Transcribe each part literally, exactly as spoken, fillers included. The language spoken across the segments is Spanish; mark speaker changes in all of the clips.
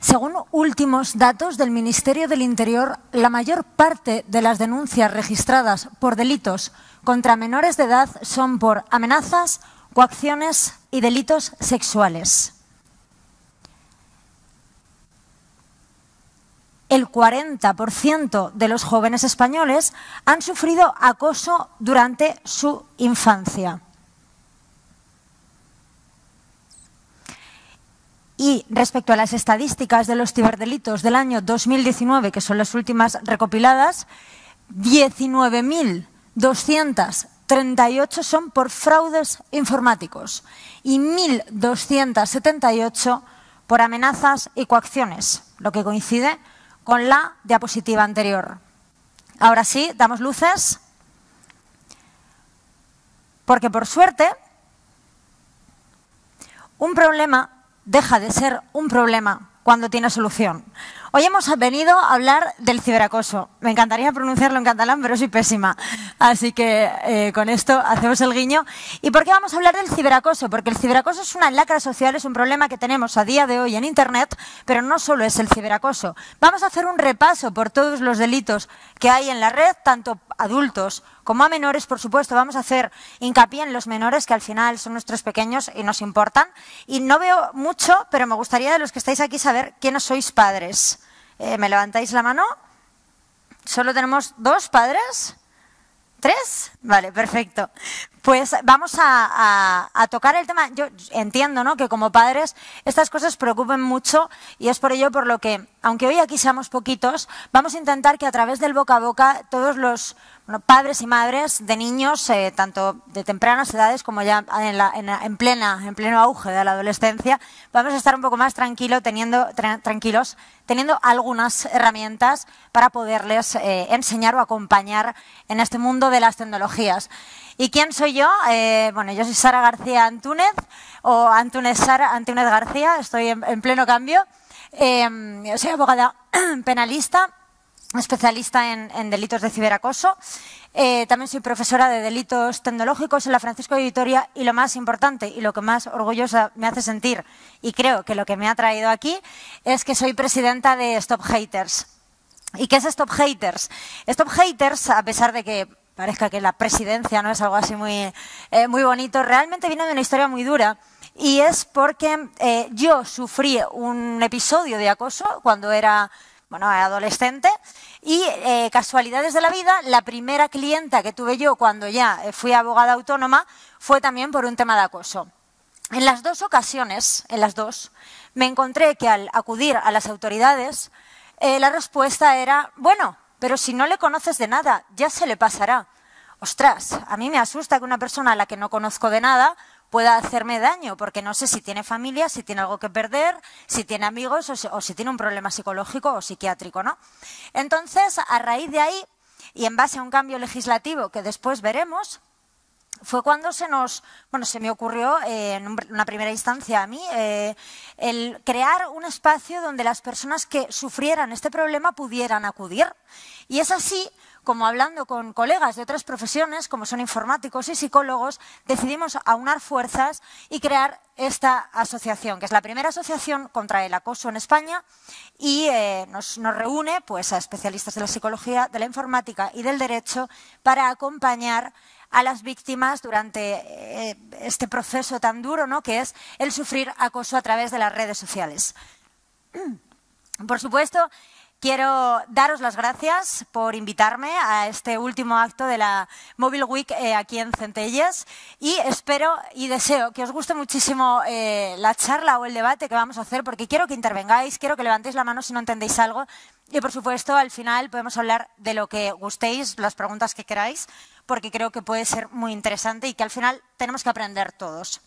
Speaker 1: Según últimos datos del Ministerio del Interior, la mayor parte de las denuncias registradas por delitos contra menores de edad son por amenazas, coacciones y delitos sexuales. El cuarenta por ciento de los jóvenes españoles han sufrido acoso durante su infancia. Y respecto a las estadísticas de los ciberdelitos del año dos mil diecinueve, que son las últimas recopiladas, diecinueve mil doscientas treinta y ocho son por fraudes informáticos y mil doscientas setenta y ocho por amenazas y coacciones, lo que coincide con la diapositiva anterior. Ahora sí, damos luces, porque por suerte, un problema deja de ser un problema cuando tiene solución. Hoy hemos venido a hablar del ciberacoso. Me encantaría pronunciarlo en catalán, pero soy pésima. Así que eh, con esto hacemos el guiño. ¿Y por qué vamos a hablar del ciberacoso? Porque el ciberacoso es una lacra social, es un problema que tenemos a día de hoy en Internet, pero no solo es el ciberacoso. Vamos a hacer un repaso por todos los delitos que hay en la red, tanto adultos como a menores, por supuesto. Vamos a hacer hincapié en los menores, que al final son nuestros pequeños y nos importan. Y no veo mucho, pero me gustaría de los que estáis aquí saber quiénes sois padres. Eh, ¿Me levantáis la mano? ¿Solo tenemos dos padres? ¿Tres? Vale, perfecto. Pues vamos a, a, a tocar el tema. Yo entiendo, ¿no?, que como padres estas cosas preocupen mucho y es por ello por lo que, aunque hoy aquí seamos poquitos, vamos a intentar que a través del boca a boca todos los bueno, padres y madres de niños, eh, tanto de tempranas edades como ya en, la, en, en, plena, en pleno auge de la adolescencia, vamos a estar un poco más tranquilo, teniendo, tra tranquilos, teniendo algunas herramientas para poderles eh, enseñar o acompañar en este mundo de las tecnologías. ¿Y quién soy yo? Eh, bueno, yo soy Sara García Antúnez, o Antúnez Sara Antúnez García, estoy en, en pleno cambio. Eh, soy abogada penalista, especialista en, en delitos de ciberacoso. Eh, también soy profesora de delitos tecnológicos en la Francisco de Vitoria y lo más importante y lo que más orgullosa me hace sentir, y creo que lo que me ha traído aquí, es que soy presidenta de Stop Haters. ¿Y qué es Stop Haters? Stop Haters, a pesar de que parezca que la presidencia no es algo así muy, eh, muy bonito, realmente viene de una historia muy dura. Y es porque eh, yo sufrí un episodio de acoso cuando era bueno, adolescente y eh, casualidades de la vida, la primera clienta que tuve yo cuando ya fui abogada autónoma fue también por un tema de acoso. En las dos ocasiones, en las dos, me encontré que al acudir a las autoridades, eh, la respuesta era, bueno, pero si no le conoces de nada, ya se le pasará. Ostras, a mí me asusta que una persona a la que no conozco de nada pueda hacerme daño, porque no sé si tiene familia, si tiene algo que perder, si tiene amigos o si, o si tiene un problema psicológico o psiquiátrico, ¿no? Entonces, a raíz de ahí, y en base a un cambio legislativo que después veremos, fue cuando se nos, bueno, se me ocurrió eh, en una primera instancia a mí eh, el crear un espacio donde las personas que sufrieran este problema pudieran acudir. Y es así como, hablando con colegas de otras profesiones, como son informáticos y psicólogos, decidimos aunar fuerzas y crear esta asociación, que es la primera asociación contra el acoso en España y eh, nos, nos reúne pues, a especialistas de la psicología, de la informática y del derecho para acompañar a las víctimas durante eh, este proceso tan duro, ¿no?, que es el sufrir acoso a través de las redes sociales. Por supuesto, quiero daros las gracias por invitarme a este último acto de la Mobile Week eh, aquí en Centelles y espero y deseo que os guste muchísimo eh, la charla o el debate que vamos a hacer, porque quiero que intervengáis, quiero que levantéis la mano si no entendéis algo y, por supuesto, al final podemos hablar de lo que gustéis, las preguntas que queráis, porque creo que puede ser muy interesante y que al final tenemos que aprender todos.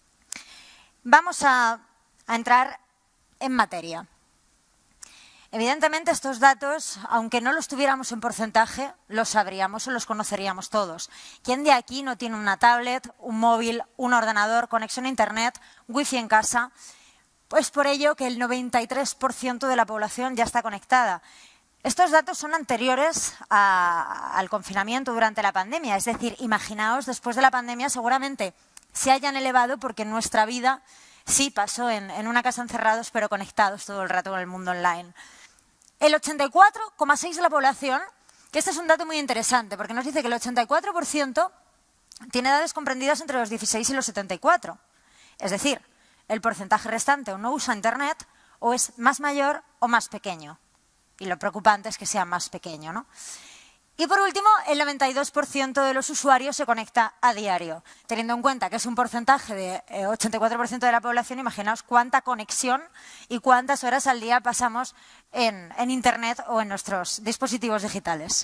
Speaker 1: Vamos a, a entrar en materia. Evidentemente estos datos, aunque no los tuviéramos en porcentaje, los sabríamos o los conoceríamos todos. ¿Quién de aquí no tiene una tablet, un móvil, un ordenador, conexión a internet, wifi en casa? Pues por ello que el noventa y tres por ciento de la población ya está conectada. Estos datos son anteriores a, al confinamiento durante la pandemia, es decir, imaginaos, después de la pandemia seguramente se hayan elevado porque nuestra vida Sí, pasó en, en una casa encerrados, pero conectados todo el rato con el mundo online. El ochenta y cuatro coma seis por ciento de la población, que este es un dato muy interesante, porque nos dice que el ochenta y cuatro por ciento tiene edades comprendidas entre los dieciséis y los setenta y cuatro. Es decir, el porcentaje restante o no usa Internet o es más mayor o más pequeño. Y lo preocupante es que sea más pequeño, ¿no? Y por último, el noventa y dos por ciento de los usuarios se conecta a diario. Teniendo en cuenta que es un porcentaje de eh, ochenta y cuatro por ciento de la población, imaginaos cuánta conexión y cuántas horas al día pasamos en, en Internet o en nuestros dispositivos digitales.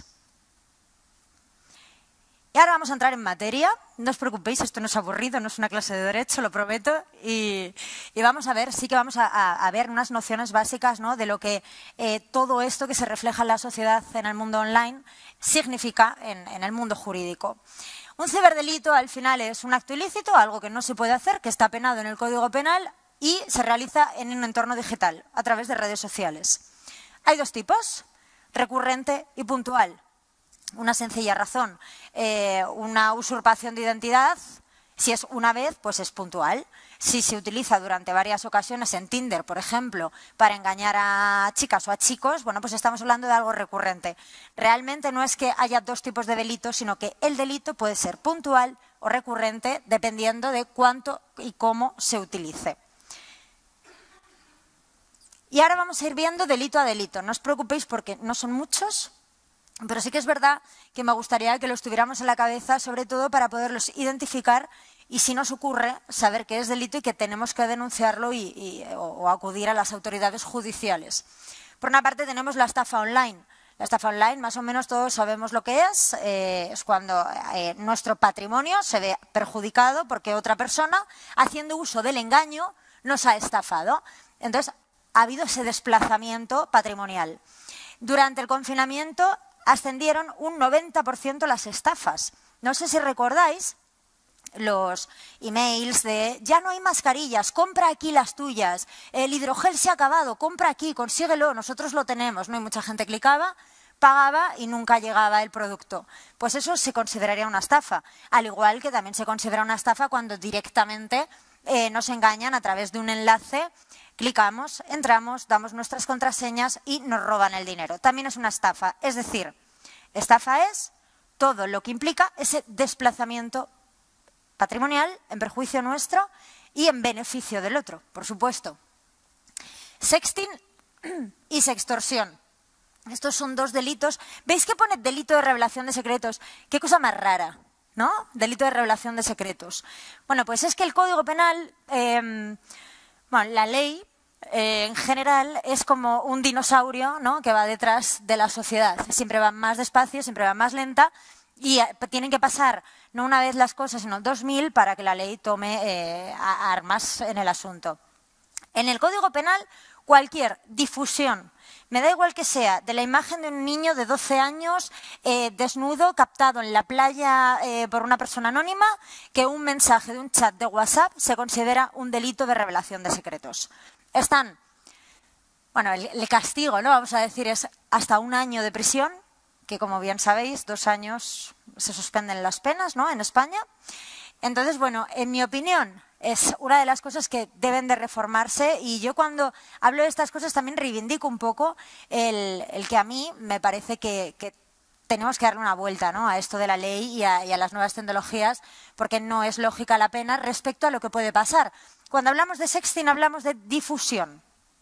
Speaker 1: Y ahora vamos a entrar en materia. No os preocupéis, esto no es aburrido, no es una clase de derecho, lo prometo. Y, y vamos a ver, sí que vamos a, a, a ver unas nociones básicas, ¿no?, de lo que eh, todo esto que se refleja en la sociedad, en el mundo online, significa en, en el mundo jurídico. Un ciberdelito al final es un acto ilícito, algo que no se puede hacer, que está penado en el Código Penal y se realiza en un entorno digital, a través de redes sociales. Hay dos tipos, recurrente y puntual. Una sencilla razón, eh, una usurpación de identidad, si es una vez, pues es puntual. Si se utiliza durante varias ocasiones en Tinder, por ejemplo, para engañar a chicas o a chicos, bueno, pues estamos hablando de algo recurrente. Realmente no es que haya dos tipos de delitos, sino que el delito puede ser puntual o recurrente, dependiendo de cuánto y cómo se utilice. Y ahora vamos a ir viendo delito a delito. No os preocupéis porque no son muchos, pero sí que es verdad que me gustaría que los tuviéramos en la cabeza, sobre todo para poderlos identificar y, si nos ocurre, saber qué es delito y que tenemos que denunciarlo y, y, o, o acudir a las autoridades judiciales. Por una parte tenemos la estafa online. La estafa online, más o menos todos sabemos lo que es. Eh, es cuando eh, nuestro patrimonio se ve perjudicado porque otra persona, haciendo uso del engaño, nos ha estafado. Entonces, ha habido ese desplazamiento patrimonial. Durante el confinamiento ascendieron un noventa por ciento las estafas. No sé si recordáis los emails de ya no hay mascarillas, compra aquí las tuyas, el hidrogel se ha acabado, compra aquí, consíguelo, nosotros lo tenemos, ¿no? Y mucha gente clicaba, pagaba y nunca llegaba el producto. Pues eso se consideraría una estafa, al igual que también se considera una estafa cuando directamente eh, nos engañan a través de un enlace. Clicamos, entramos, damos nuestras contraseñas y nos roban el dinero. También es una estafa. Es decir, estafa es todo lo que implica ese desplazamiento patrimonial en perjuicio nuestro y en beneficio del otro, por supuesto. Sexting y sextorsión. Estos son dos delitos. ¿Veis que pone delito de revelación de secretos? Qué cosa más rara, ¿no? Delito de revelación de secretos. Bueno, pues es que el Código Penal... Eh, Bueno, la ley, eh, en general, es como un dinosaurio, ¿no?, que va detrás de la sociedad. Siempre va más despacio, siempre va más lenta y eh, tienen que pasar no una vez las cosas, sino dos mil para que la ley tome eh, armas en el asunto. En el Código Penal, cualquier difusión, me da igual que sea de la imagen de un niño de doce años eh, desnudo captado en la playa eh, por una persona anónima, que un mensaje de un chat de WhatsApp se considera un delito de revelación de secretos. Están, bueno, el, el castigo, ¿no?, vamos a decir, es hasta un año de prisión, que como bien sabéis, dos años se suspenden las penas, ¿no?, en España. Entonces, bueno, en mi opinión, es una de las cosas que deben de reformarse y yo cuando hablo de estas cosas también reivindico un poco el, el que a mí me parece que, que tenemos que darle una vuelta, ¿no?, a esto de la ley y a, y a las nuevas tecnologías, porque no es lógica la pena respecto a lo que puede pasar. Cuando hablamos de sexting hablamos de difusión.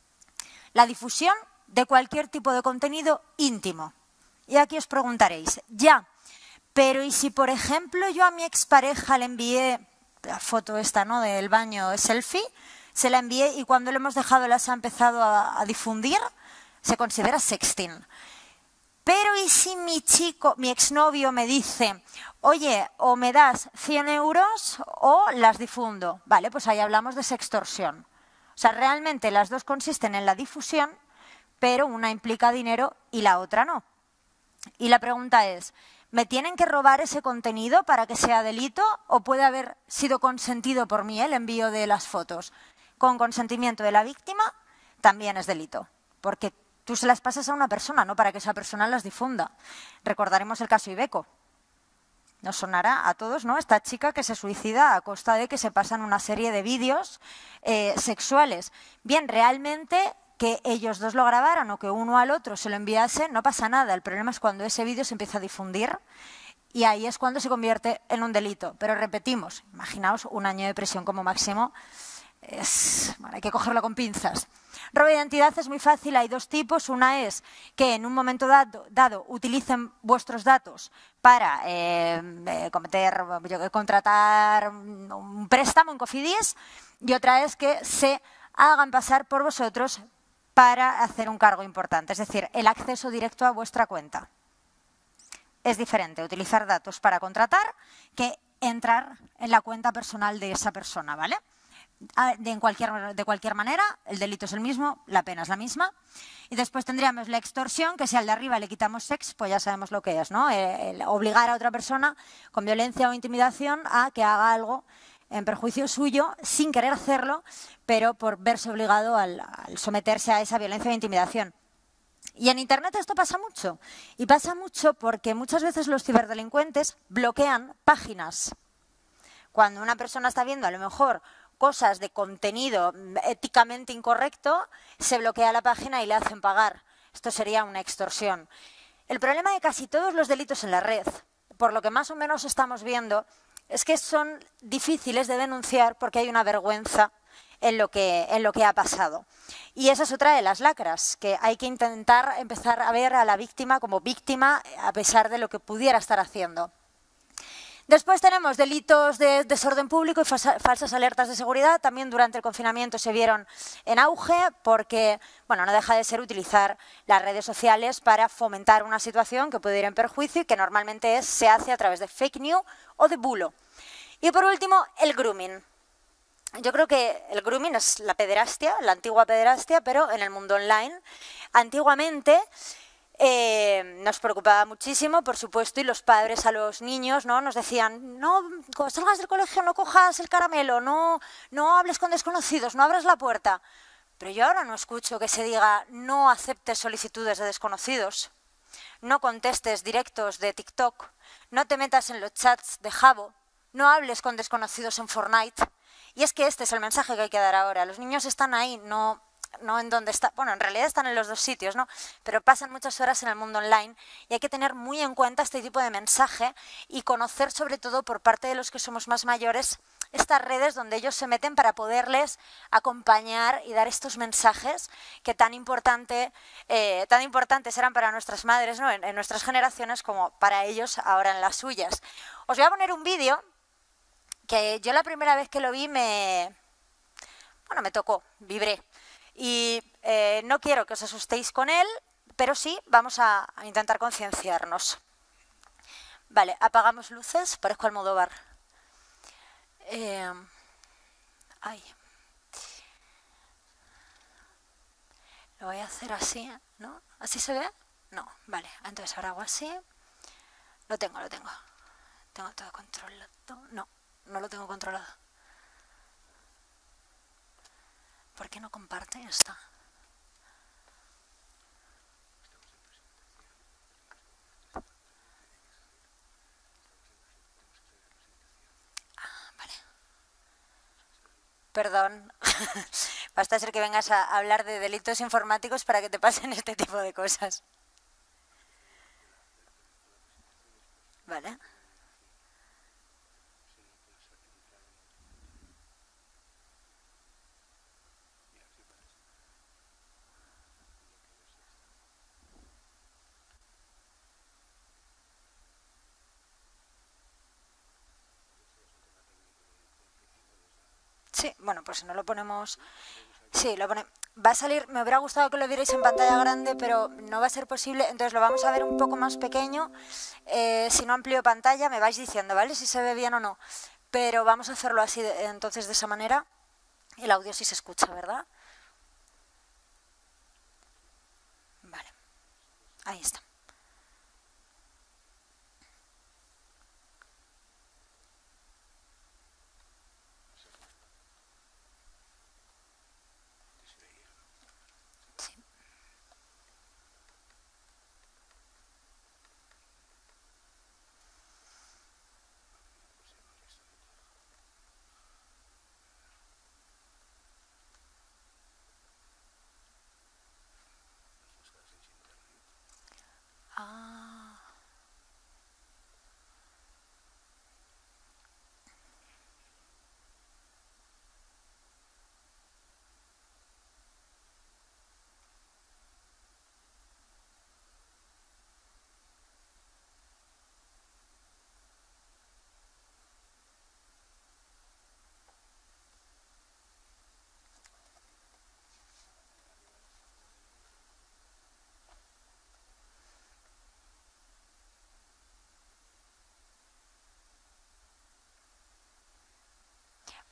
Speaker 1: La difusión de cualquier tipo de contenido íntimo. Y aquí os preguntaréis, ya, pero ¿y si por ejemplo yo a mi expareja le envié la foto esta, ¿no?, del baño selfie, se la envié y cuando lo hemos dejado las ha empezado a, a difundir? Se considera sexting. Pero ¿y si mi chico, mi exnovio me dice, oye, o me das cien euros o las difundo? Vale, pues ahí hablamos de sextorsión. O sea, realmente las dos consisten en la difusión, pero una implica dinero y la otra no. Y la pregunta es, ¿me tienen que robar ese contenido para que sea delito o puede haber sido consentido por mí el envío de las fotos? Con consentimiento de la víctima también es delito, porque tú se las pasas a una persona, no para que esa persona las difunda. Recordaremos el caso Iveco. nos sonará a todos, ¿no? Esta chica que se suicida a costa de que se pasan una serie de vídeos eh, sexuales. Bien, realmente que ellos dos lo grabaran o que uno al otro se lo enviase, no pasa nada. El problema es cuando ese vídeo se empieza a difundir y ahí es cuando se convierte en un delito. Pero repetimos, imaginaos un año de prisión como máximo. Es, bueno, hay que cogerlo con pinzas. Robo de identidad es muy fácil, hay dos tipos. Una es que en un momento dado, dado utilicen vuestros datos para eh, eh, cometer, yo, contratar un préstamo en Cofidis, y otra es que se hagan pasar por vosotros para hacer un cargo importante, es decir, el acceso directo a vuestra cuenta. Es diferente utilizar datos para contratar que entrar en la cuenta personal de esa persona, ¿vale? De, en cualquier, de cualquier manera, el delito es el mismo, la pena es la misma. Y después tendríamos la extorsión, que si al de arriba le quitamos sex, pues ya sabemos lo que es, ¿no? El, el obligar a otra persona con violencia o intimidación a que haga algo en perjuicio suyo, sin querer hacerlo, pero por verse obligado al, al someterse a esa violencia o intimidación. Y en Internet esto pasa mucho. Y pasa mucho porque muchas veces los ciberdelincuentes bloquean páginas. Cuando una persona está viendo a lo mejor cosas de contenido éticamente incorrecto, se bloquea la página y le hacen pagar. Esto sería una extorsión. El problema de casi todos los delitos en la red, por lo que más o menos estamos viendo, es que son difíciles de denunciar porque hay una vergüenza en lo que, en lo que ha pasado. Y esa es otra de las lacras, que hay que intentar empezar a ver a la víctima como víctima a pesar de lo que pudiera estar haciendo. Después tenemos delitos de desorden público y falsas alertas de seguridad. También durante el confinamiento se vieron en auge porque, bueno, no deja de ser utilizar las redes sociales para fomentar una situación que puede ir en perjuicio y que normalmente es, se hace a través de fake news o de bulo. Y por último, el grooming. Yo creo que el grooming es la pederastia, la antigua pederastia, pero en el mundo online. Antiguamente Eh, nos preocupaba muchísimo, por supuesto, y los padres a los niños, ¿no? Nos decían, no, cuando salgas del colegio no cojas el caramelo, no, no hables con desconocidos, no abras la puerta. Pero yo ahora no escucho que se diga, no aceptes solicitudes de desconocidos, no contestes directos de TikTok, no te metas en los chats de Jabo, no hables con desconocidos en Fortnite. Y es que este es el mensaje que hay que dar ahora. Los niños están ahí, no... no en donde está, bueno, en realidad están en los dos sitios, ¿no? Pero pasan muchas horas en el mundo online y hay que tener muy en cuenta este tipo de mensaje y conocer sobre todo por parte de los que somos más mayores estas redes donde ellos se meten para poderles acompañar y dar estos mensajes que tan, importante, eh, tan importantes eran para nuestras madres, ¿no? en, en nuestras generaciones como para ellos ahora en las suyas. Os voy a poner un vídeo que yo la primera vez que lo vi me, bueno, me tocó, vibré. Y eh, no quiero que os asustéis con él, pero sí vamos a, a intentar concienciarnos. Vale, apagamos luces, parezco Almodóvar. Eh, ay. Lo voy a hacer así, ¿no? ¿Así se ve? No, vale, entonces ahora hago así. Lo tengo, lo tengo. Tengo todo controlado. No, no lo tengo controlado. ¿Por qué no comparte esta? Ah, vale. Perdón. Basta ser que vengas a hablar de delitos informáticos para que te pasen este tipo de cosas. Vale. Sí, bueno, pues si no lo ponemos... Sí, lo pone... Va a salir... Me hubiera gustado que lo vierais en pantalla grande, pero no va a ser posible. Entonces lo vamos a ver un poco más pequeño. Eh, si no amplío pantalla, me vais diciendo, ¿vale? Si se ve bien o no. Pero vamos a hacerlo así, de, entonces, de esa manera. El audio sí se escucha, ¿verdad? Vale. Ahí está.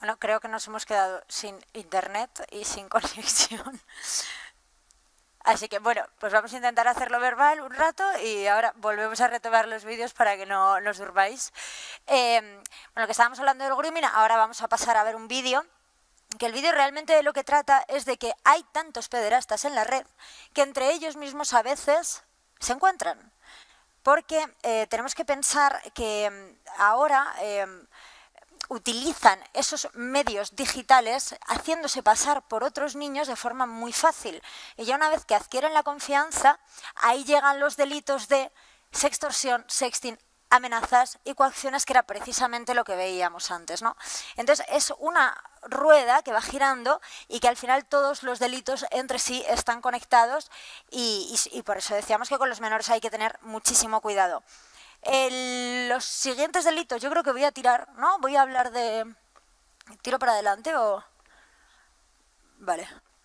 Speaker 1: Bueno, creo que nos hemos quedado sin internet y sin conexión. Así que, bueno, pues vamos a intentar hacerlo verbal un rato y ahora volvemos a retomar los vídeos para que no nos durmáis. Eh, bueno, que estábamos hablando del grooming, ahora vamos a pasar a ver un vídeo, que el vídeo realmente de lo que trata es de que hay tantos pederastas en la red que entre ellos mismos a veces se encuentran. Porque eh, tenemos que pensar que ahora eh, utilizan esos medios digitales haciéndose pasar por otros niños de forma muy fácil. Y ya una vez que adquieren la confianza, ahí llegan los delitos de sextorsión, sexting, amenazas y coacciones, que era precisamente lo que veíamos antes, ¿no? Entonces es una rueda que va girando y que al final todos los delitos entre sí están conectados y, y, y por eso decíamos que con los menores hay que tener muchísimo cuidado. El, los siguientes delitos yo creo que voy a tirar, ¿no? Voy a hablar de... ¿Tiro para adelante o...? Vale.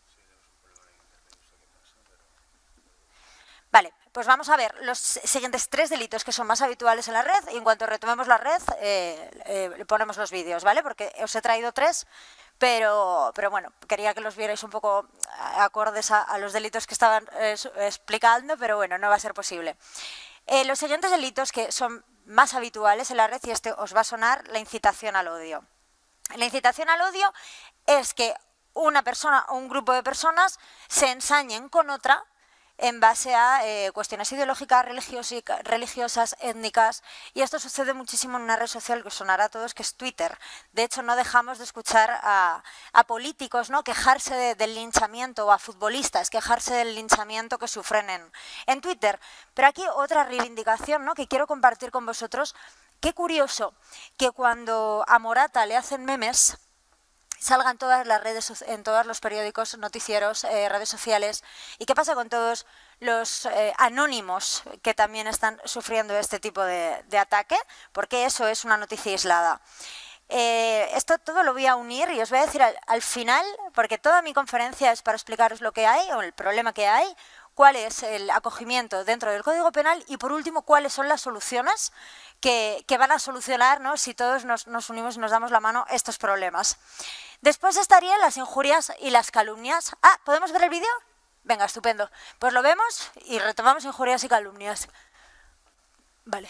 Speaker 1: Vale, pues vamos a ver los siguientes tres delitos que son más habituales en la red y en cuanto retomemos la red eh, eh, ponemos los vídeos, ¿vale? Porque os he traído tres, pero, pero bueno, quería que los vierais un poco acordes a, a los delitos que estaban eh, explicando, pero bueno, no va a ser posible. Eh, los siguientes delitos que son más habituales en la red, y este os va a sonar, la incitación al odio. La incitación al odio es que una persona o un grupo de personas se ensañen con otra en base a eh, cuestiones ideológicas, religiosas, étnicas, y esto sucede muchísimo en una red social que os sonará a todos, que es Twitter. De hecho, no dejamos de escuchar a, a políticos, ¿no?, quejarse de, del linchamiento, o a futbolistas quejarse del linchamiento que sufren en, en Twitter. Pero aquí otra reivindicación, ¿no?, que quiero compartir con vosotros. Qué curioso que cuando a Morata le hacen memes, salgan todas las redes, en todos los periódicos, noticieros, eh, redes sociales. ¿Y qué pasa con todos los eh, anónimos que también están sufriendo este tipo de, de ataque? Porque eso es una noticia aislada. Eh, esto todo lo voy a unir y os voy a decir al, al final, porque toda mi conferencia es para explicaros lo que hay o el problema que hay, cuál es el acogimiento dentro del Código Penal y, por último, cuáles son las soluciones que, que van a solucionar, ¿no?, si todos nos, nos unimos y nos damos la mano, estos problemas. Después estarían las injurias y las calumnias. Ah, ¿podemos ver el vídeo? Venga, estupendo. Pues lo vemos y retomamos injurias y calumnias. Vale.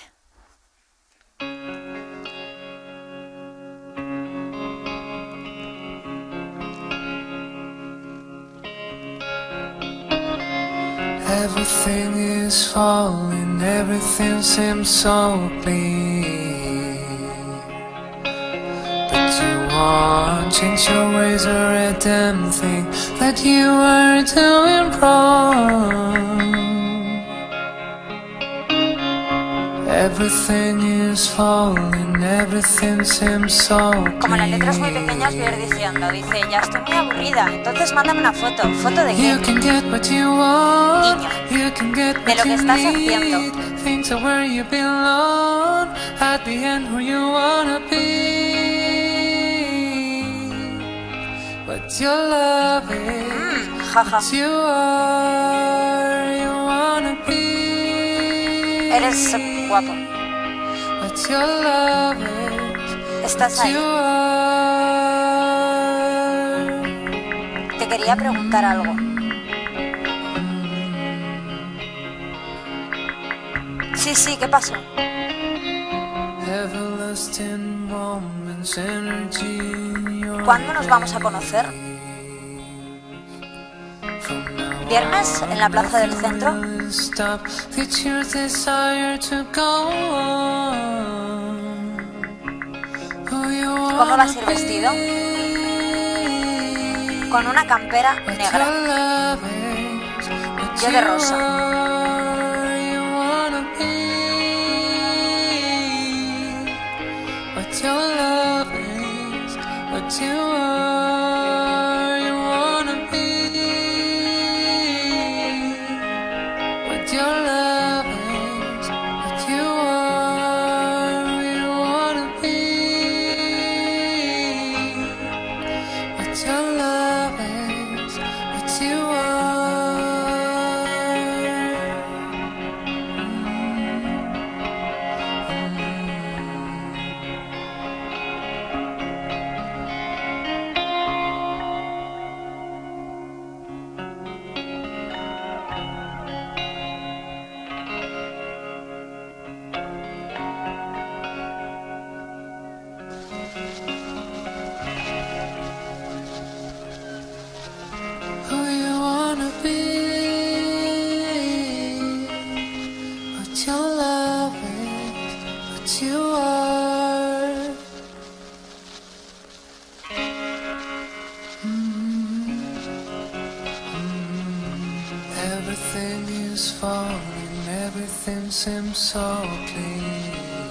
Speaker 2: Everything is falling, everything seems so bleak. But you won't change your ways or a damn thing that you are doing wrong. Everything is falling, everything seems so bleak.
Speaker 1: Como la letra es muy pequeña, os voy a ir diciendo. Dice, ya estoy muy aburrida, entonces mándame una foto. ¿Foto de qué?
Speaker 2: You can get what you want.
Speaker 1: Niño,
Speaker 2: You can get
Speaker 1: de lo
Speaker 2: what
Speaker 1: que
Speaker 2: you
Speaker 1: estás
Speaker 2: need.
Speaker 1: haciendo.
Speaker 2: Things are where you belong. At the end, who you wanna be. What your love is.
Speaker 1: Mm, jaja.
Speaker 2: What you are. You wanna be.
Speaker 1: Eres eh, guapo.
Speaker 2: What your love is.
Speaker 1: Estás
Speaker 2: What
Speaker 1: ahí.
Speaker 2: you are.
Speaker 1: Te quería preguntar algo. Sí, sí, ¿qué pasó?
Speaker 2: Everlasting moments, energy in your
Speaker 1: ¿Cuándo nos vamos a conocer? ¿Viernes en la plaza del centro? ¿Cómo vas a ir vestido? Con una campera negra. Yo de rosa.
Speaker 2: What your love is, what you are, you wanna be. What your love is, what you are, you wanna be. What your love is, what you are. falling, everything seems so clean.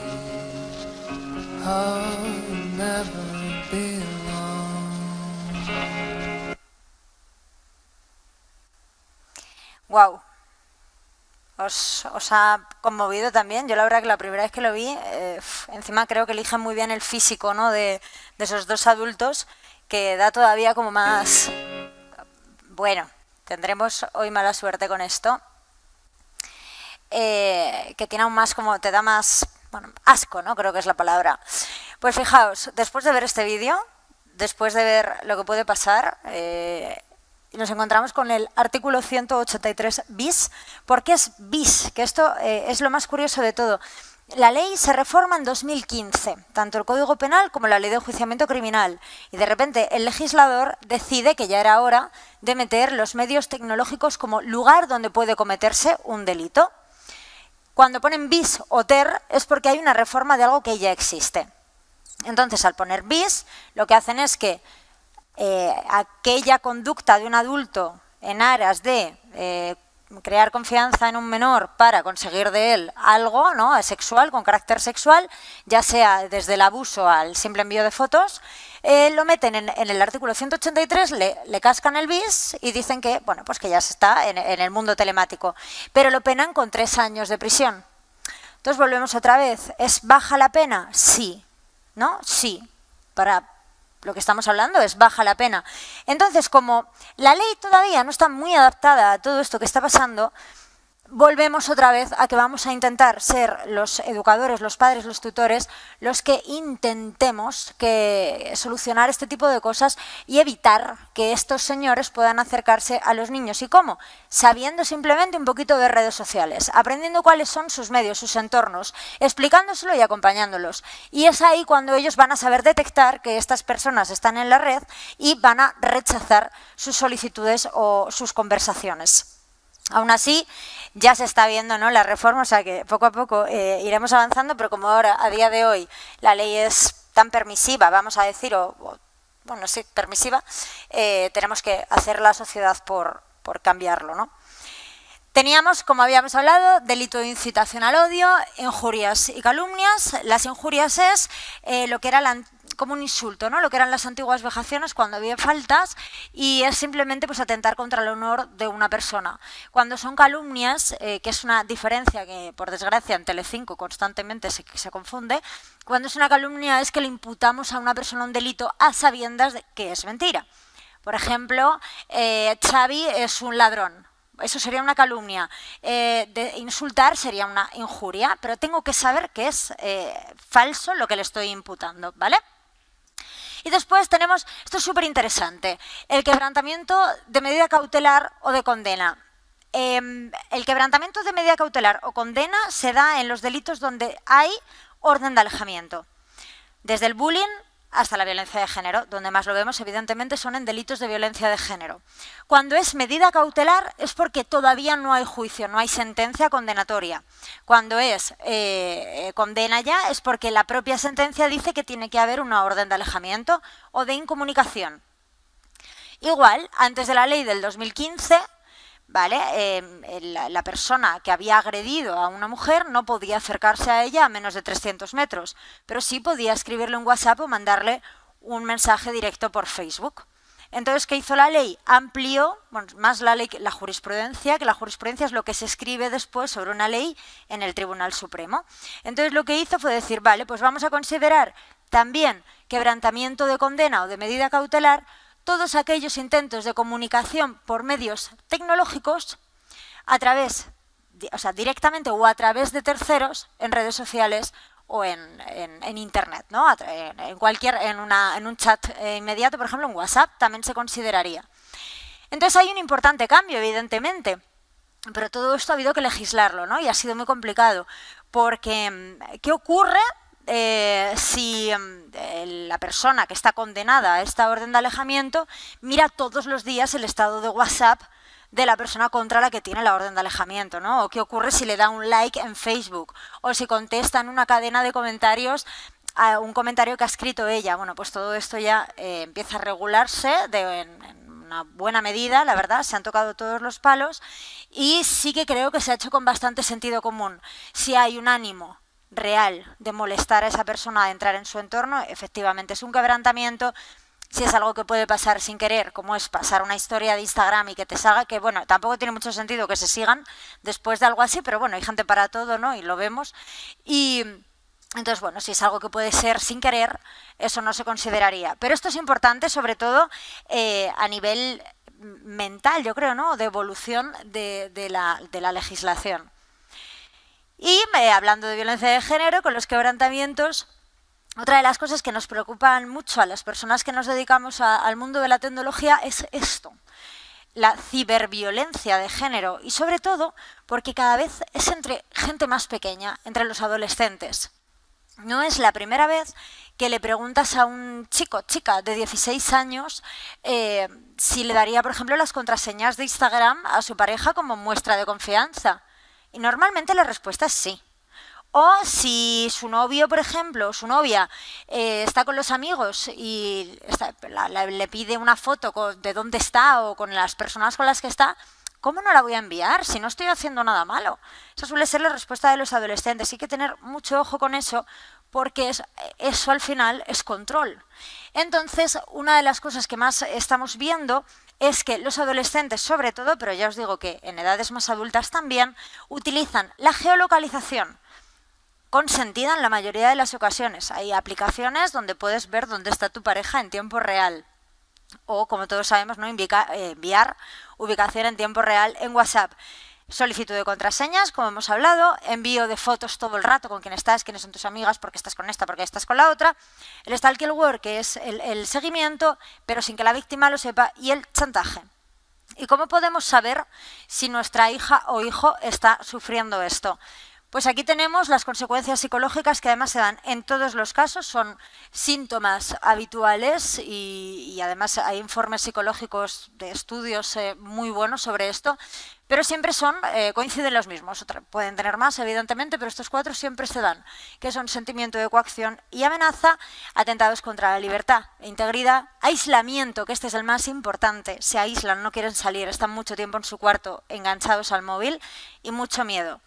Speaker 2: I'll never be alone.
Speaker 1: Wow. Os, os ha conmovido también. Yo la verdad que la primera vez que lo vi, eh, encima creo que eligen muy bien el físico, ¿no? de, de esos dos adultos, que da todavía como más... Bueno, tendremos hoy mala suerte con esto. Eh, que tiene aún más como... te da más... bueno, asco, ¿no? Creo que es la palabra. Pues fijaos, después de ver este vídeo, después de ver lo que puede pasar... Eh, Y nos encontramos con el artículo ciento ochenta y tres bis. ¿Por qué es bis? Que esto eh, es lo más curioso de todo. La ley se reforma en dos mil quince, tanto el Código Penal como la Ley de Enjuiciamiento Criminal. Y de repente el legislador decide que ya era hora de meter los medios tecnológicos como lugar donde puede cometerse un delito. Cuando ponen bis o ter es porque hay una reforma de algo que ya existe. Entonces, al poner bis, lo que hacen es que Eh, aquella conducta de un adulto en aras de eh, crear confianza en un menor para conseguir de él algo, ¿no? sexual, con carácter sexual, ya sea desde el abuso al simple envío de fotos, eh, lo meten en, en el artículo ciento ochenta y tres, le, le cascan el bis y dicen que, bueno, pues que ya se está en, en el mundo telemático, pero lo penan con tres años de prisión. Entonces volvemos otra vez, ¿es baja la pena? Sí, ¿no? Sí, para... lo que estamos hablando es baja la pena. Entonces, como la ley todavía no está muy adaptada a todo esto que está pasando, volvemos otra vez a que vamos a intentar ser los educadores, los padres, los tutores, los que intentemos que solucionar este tipo de cosas y evitar que estos señores puedan acercarse a los niños. ¿Y cómo? Sabiendo simplemente un poquito de redes sociales, aprendiendo cuáles son sus medios, sus entornos, explicándoselo y acompañándolos. Y es ahí cuando ellos van a saber detectar que estas personas están en la red y van a rechazar sus solicitudes o sus conversaciones. Aún así, ya se está viendo, ¿no?, la reforma, o sea que poco a poco eh, iremos avanzando, pero como ahora, a día de hoy, la ley es tan permisiva, vamos a decir, o, o bueno, sí, permisiva, eh, tenemos que hacer la sociedad por, por cambiarlo, ¿no? Teníamos, como habíamos hablado, delito de incitación al odio, injurias y calumnias. Las injurias es eh, lo que era la, como un insulto, ¿no? Lo que eran las antiguas vejaciones cuando había faltas, y es simplemente pues atentar contra el honor de una persona. Cuando son calumnias, eh, que es una diferencia que por desgracia en Telecinco constantemente se, se confunde, cuando es una calumnia es que le imputamos a una persona un delito a sabiendas de que es mentira. Por ejemplo, eh, Xavi es un ladrón. Eso sería una calumnia. Eh, de insultar sería una injuria, pero tengo que saber que es eh, falso lo que le estoy imputando, ¿vale? Y después tenemos, esto es súper interesante, el quebrantamiento de medida cautelar o de condena. Eh, el quebrantamiento de medida cautelar o condena se da en los delitos donde hay orden de alejamiento. Desde el bullying hasta la violencia de género, donde más lo vemos evidentemente son en delitos de violencia de género. Cuando es medida cautelar es porque todavía no hay juicio, no hay sentencia condenatoria. Cuando es eh, condena ya es porque la propia sentencia dice que tiene que haber una orden de alejamiento o de incomunicación. Igual, antes de la ley del dos mil quince, ¿vale? Eh, la, la persona que había agredido a una mujer no podía acercarse a ella a menos de trescientos metros, pero sí podía escribirle un WhatsApp o mandarle un mensaje directo por Facebook. Entonces, ¿qué hizo la ley? Amplió, bueno, más la ley que la jurisprudencia, que la jurisprudencia es lo que se escribe después sobre una ley en el Tribunal Supremo. Entonces, lo que hizo fue decir, vale, pues vamos a considerar también quebrantamiento de condena o de medida cautelar todos aquellos intentos de comunicación por medios tecnológicos a través, o sea, directamente o a través de terceros en redes sociales o en, en, en Internet, ¿no? En, en, cualquier, en, una, en un chat eh, inmediato, por ejemplo, en WhatsApp, también se consideraría. Entonces hay un importante cambio, evidentemente, pero todo esto ha habido que legislarlo, ¿no? Y ha sido muy complicado, porque ¿qué ocurre Eh, si eh, la persona que está condenada a esta orden de alejamiento mira todos los días el estado de WhatsApp de la persona contra la que tiene la orden de alejamiento, ¿no? O qué ocurre si le da un like en Facebook, o si contesta en una cadena de comentarios a un comentario que ha escrito ella. Bueno, pues todo esto ya eh, empieza a regularse de, en, en una buena medida, la verdad, se han tocado todos los palos y sí que creo que se ha hecho con bastante sentido común. Si hay un ánimo real de molestar a esa persona, de entrar en su entorno, efectivamente es un quebrantamiento. Si es algo que puede pasar sin querer, como es pasar una historia de Instagram y que te salga, que bueno, tampoco tiene mucho sentido que se sigan después de algo así, pero bueno, hay gente para todo, ¿no? Y lo vemos. Y entonces, bueno, si es algo que puede ser sin querer, eso no se consideraría. Pero esto es importante, sobre todo eh, a nivel mental, yo creo, ¿no? De evolución de, de, la, de la legislación. Y eh, hablando de violencia de género, con los quebrantamientos, otra de las cosas que nos preocupan mucho a las personas que nos dedicamos a, al mundo de la tecnología es esto, la ciberviolencia de género, y sobre todo porque cada vez es entre gente más pequeña, entre los adolescentes. No es la primera vez que le preguntas a un chico, chica de dieciséis años, eh, si le daría, por ejemplo, las contraseñas de Instagram a su pareja como muestra de confianza. Y normalmente la respuesta es sí. O si su novio, por ejemplo, su novia eh, está con los amigos y está, la, la, le pide una foto con, de dónde está o con las personas con las que está, ¿cómo no la voy a enviar si no estoy haciendo nada malo? Esa suele ser la respuesta de los adolescentes. Hay que tener mucho ojo con eso porque es, eso al final es control. Entonces, una de las cosas que más estamos viendo es que los adolescentes, sobre todo, pero ya os digo que en edades más adultas también, utilizan la geolocalización consentida en la mayoría de las ocasiones. Hay aplicaciones donde puedes ver dónde está tu pareja en tiempo real. O, como todos sabemos, ¿no? Enviar, eh, enviar ubicación en tiempo real en WhatsApp. Solicitud de contraseñas, como hemos hablado, envío de fotos todo el rato con quién estás, quiénes son tus amigas, por qué estás con esta, por qué estás con la otra. El stalking work, que es el, el seguimiento, pero sin que la víctima lo sepa, y el chantaje. ¿Y cómo podemos saber si nuestra hija o hijo está sufriendo esto? Pues aquí tenemos las consecuencias psicológicas que además se dan en todos los casos, son síntomas habituales y, y además hay informes psicológicos de estudios eh, muy buenos sobre esto, pero siempre son, eh, coinciden los mismos, Otra, pueden tener más evidentemente, pero estos cuatro siempre se dan, que son sentimiento de coacción y amenaza, atentados contra la libertad e integridad, aislamiento, que este es el más importante, se aíslan, no quieren salir, están mucho tiempo en su cuarto enganchados al móvil y mucho miedo.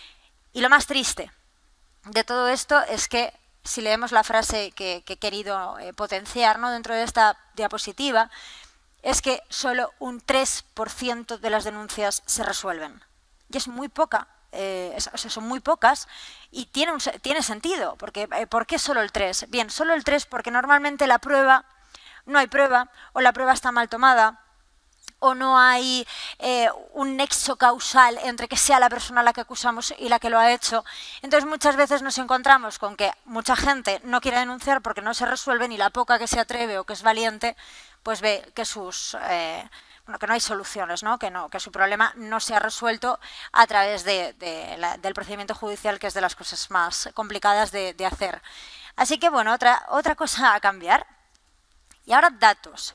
Speaker 1: Y lo más triste de todo esto es que, si leemos la frase que, que he querido eh, potenciar, ¿no? dentro de esta diapositiva, es que solo un tres por ciento de las denuncias se resuelven. Y es muy poca, eh, es, o sea, son muy pocas y tiene, un, tiene sentido. Porque, eh, ¿por qué solo el tres? Bien, solo el tres porque normalmente la prueba, no hay prueba, o la prueba está mal tomada, o no hay eh, un nexo causal entre que sea la persona a la que acusamos y la que lo ha hecho. Entonces muchas veces nos encontramos con que mucha gente no quiere denunciar porque no se resuelven y la poca que se atreve o que es valiente pues ve que sus eh, bueno, que no hay soluciones, ¿no? Que no, que su problema no se ha resuelto a través de, de la, del procedimiento judicial, que es de las cosas más complicadas de, de hacer. Así que bueno, otra, otra cosa a cambiar. Y ahora datos.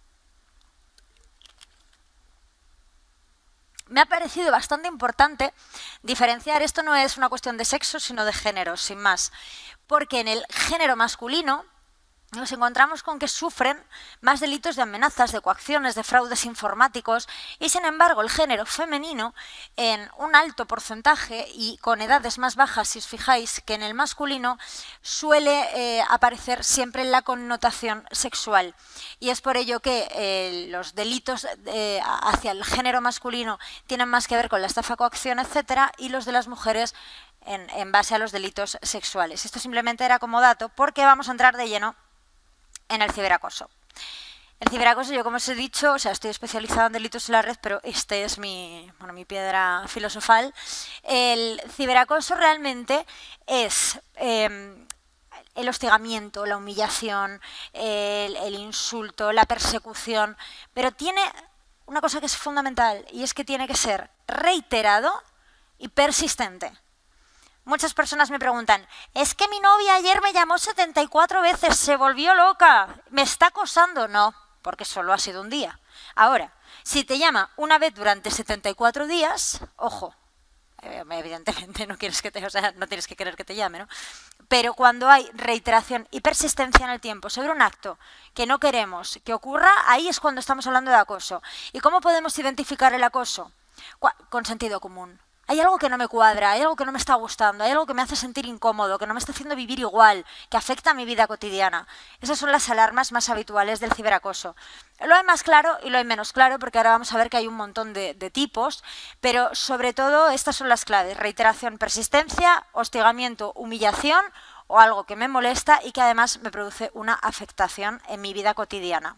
Speaker 1: Me ha parecido bastante importante diferenciar, esto no es una cuestión de sexo, sino de género, sin más. Porque en el género masculino nos encontramos con que sufren más delitos de amenazas, de coacciones, de fraudes informáticos, y sin embargo el género femenino, en un alto porcentaje y con edades más bajas, si os fijáis, que en el masculino, suele eh, aparecer siempre la connotación sexual. Y es por ello que eh, los delitos eh, hacia el género masculino tienen más que ver con la estafa, coacción, etcétera, y los de las mujeres en, en base a los delitos sexuales. Esto simplemente era como dato, porque vamos a entrar de lleno en el ciberacoso. El ciberacoso, yo como os he dicho, o sea, estoy especializada en delitos en la red, pero este es mi, bueno, mi piedra filosofal. El ciberacoso realmente es eh, el hostigamiento, la humillación, el, el insulto, la persecución, pero tiene una cosa que es fundamental y es que tiene que ser reiterado y persistente. Muchas personas me preguntan, es que mi novia ayer me llamó setenta y cuatro veces, se volvió loca, me está acosando. No, porque solo ha sido un día. Ahora, si te llama una vez durante setenta y cuatro días, ojo, evidentemente no quieres que te, o sea, no tienes que querer que te llame, ¿no? Pero cuando hay reiteración y persistencia en el tiempo sobre un acto que no queremos que ocurra, ahí es cuando estamos hablando de acoso. ¿Y cómo podemos identificar el acoso? Con sentido común. Hay algo que no me cuadra, hay algo que no me está gustando, hay algo que me hace sentir incómodo, que no me está haciendo vivir igual, que afecta a mi vida cotidiana. Esas son las alarmas más habituales del ciberacoso. Lo hay más claro y lo hay menos claro, porque ahora vamos a ver que hay un montón de, de tipos, pero sobre todo estas son las claves: reiteración, persistencia, hostigamiento, humillación o algo que me molesta y que además me produce una afectación en mi vida cotidiana.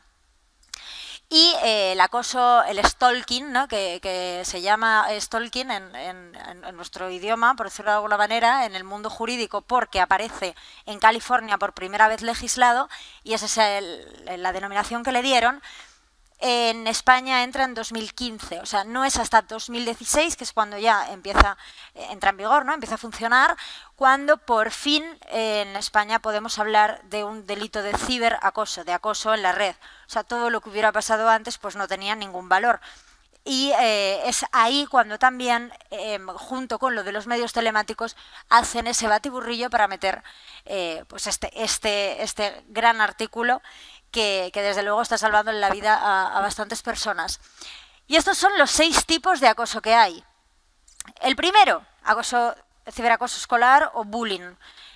Speaker 1: Y eh, el acoso, el stalking, ¿no? que, que se llama stalking en, en, en nuestro idioma, por decirlo de alguna manera, en el mundo jurídico, porque aparece en California por primera vez legislado, y esa es el, la denominación que le dieron. En España entra en dos mil quince, o sea, no es hasta dos mil dieciséis, que es cuando ya empieza, entra en vigor, ¿no? Empieza a funcionar, cuando por fin eh, en España podemos hablar de un delito de ciberacoso, de acoso en la red. O sea, todo lo que hubiera pasado antes pues no tenía ningún valor. Y eh, es ahí cuando también, eh, junto con lo de los medios telemáticos, hacen ese batiburrillo para meter eh, pues este, este, este gran artículo que, que desde luego está salvando la vida a, a bastantes personas. Y estos son los seis tipos de acoso que hay. El primero, acoso, ciberacoso escolar o bullying.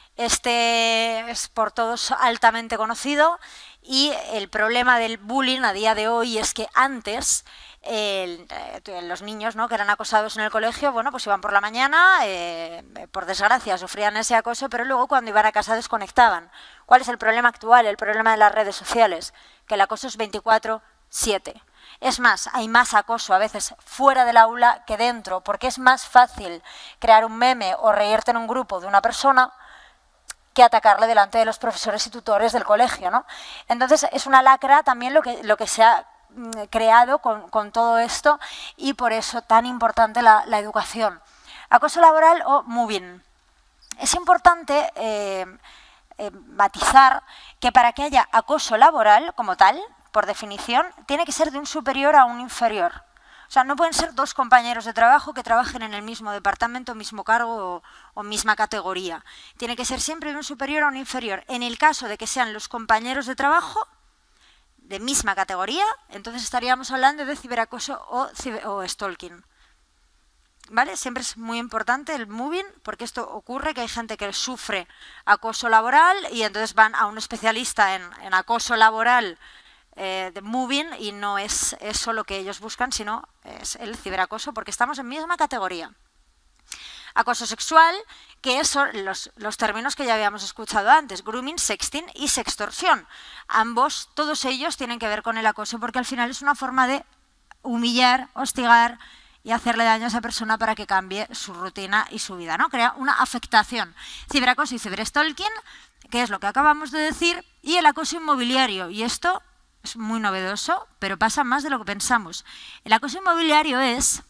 Speaker 1: Este es por todos altamente conocido, y el problema del bullying a día de hoy es que antes el, eh, los niños, ¿no?, que eran acosados en el colegio, bueno, pues iban por la mañana, eh, por desgracia sufrían ese acoso, pero luego cuando iban a casa desconectaban. ¿Cuál es el problema actual? El problema de las redes sociales, que el acoso es veinticuatro siete. Es más, hay más acoso a veces fuera del aula que dentro, porque es más fácil crear un meme o reírte en un grupo de una persona que atacarle delante de los profesores y tutores del colegio, ¿no? Entonces es una lacra también lo que, lo que se ha creado con, con todo esto, y por eso tan importante la, la educación. Acoso laboral o mobbing. Es importante eh, eh, matizar que para que haya acoso laboral como tal, por definición, tiene que ser de un superior a un inferior. O sea, no pueden ser dos compañeros de trabajo que trabajen en el mismo departamento, mismo cargo o, o misma categoría. Tiene que ser siempre de un superior a un inferior. En el caso de que sean los compañeros de trabajo de misma categoría, entonces estaríamos hablando de ciberacoso o, ciber, o stalking. ¿Vale? Siempre es muy importante el mobbing, porque esto ocurre que hay gente que sufre acoso laboral y entonces van a un especialista en, en acoso laboral eh, de mobbing, y no es eso lo que ellos buscan, sino es el ciberacoso, porque estamos en misma categoría. Acoso sexual, que son los, los términos que ya habíamos escuchado antes: grooming, sexting y sextorsión. Ambos, todos ellos tienen que ver con el acoso, porque al final es una forma de humillar, hostigar y hacerle daño a esa persona para que cambie su rutina y su vida, ¿no? Crea una afectación. Ciberacoso y ciberstalking, que es lo que acabamos de decir, y el acoso inmobiliario. Y esto es muy novedoso, pero pasa más de lo que pensamos. El acoso inmobiliario es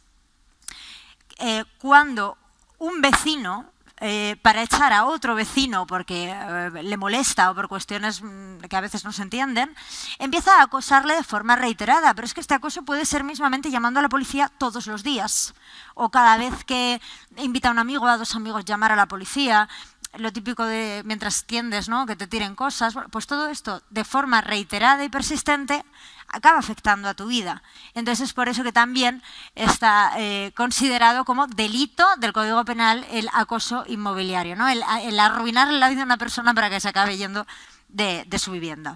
Speaker 1: eh, cuando un vecino, eh, para echar a otro vecino porque eh, le molesta o por cuestiones que a veces no se entienden, empieza a acosarle de forma reiterada. Pero es que este acoso puede ser mismamente llamando a la policía todos los días, o cada vez que invita a un amigo o a dos amigos llamar a la policía. Lo típico de mientras tiendes, ¿no?, que te tiren cosas. Pues todo esto de forma reiterada y persistente acaba afectando a tu vida. Entonces es por eso que también está eh, considerado como delito del Código Penal el acoso inmobiliario, ¿no? el, el arruinar la vida de una persona para que se acabe yendo de, de su vivienda.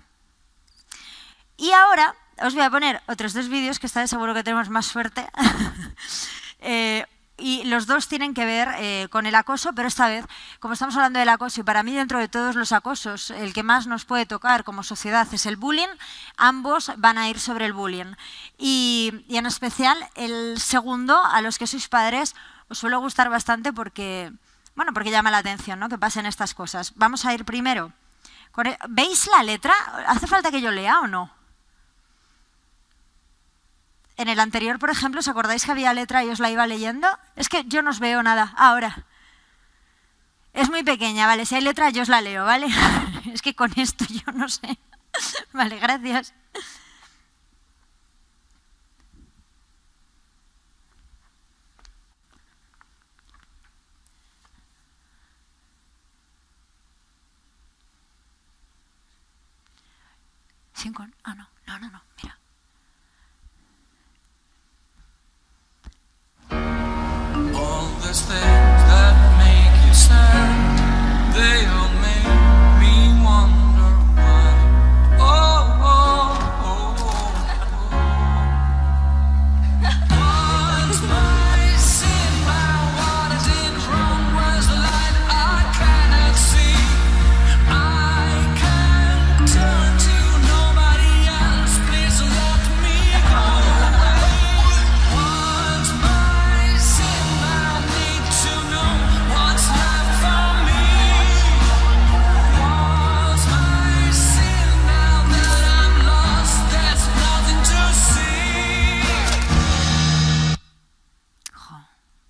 Speaker 1: Y ahora os voy a poner otros dos vídeos, que esta vez seguro que tenemos más suerte. eh, Y los dos tienen que ver eh, con el acoso, pero esta vez, como estamos hablando del acoso, y para mí dentro de todos los acosos, el que más nos puede tocar como sociedad es el bullying, ambos van a ir sobre el bullying. Y, y en especial el segundo, a los que sois padres, os suele gustar bastante porque, bueno, porque llama la atención, ¿no?, que pasen estas cosas. Vamos a ir primero. Con el, ¿veis la letra? ¿Hace falta que yo lea o no? En el anterior, por ejemplo, ¿os acordáis que había letra y os la iba leyendo? Es que yo no os veo nada. Ahora. Es muy pequeña, ¿vale? Si hay letra yo os la leo, ¿vale? Es que con esto yo no sé. Vale, gracias. Cinco. Ah, no, no, no, no, mira.
Speaker 2: All these things that make you sad, they all make me wonder why. Oh, oh, oh, oh, oh. What's my sin? My what is in wrong? Where's the light I cannot see? I can't turn to nobody else. Please let me go away. What's my sin? I need to know what's left for me. What's my sin now that I'm lost? There's nothing to see.
Speaker 1: Jo.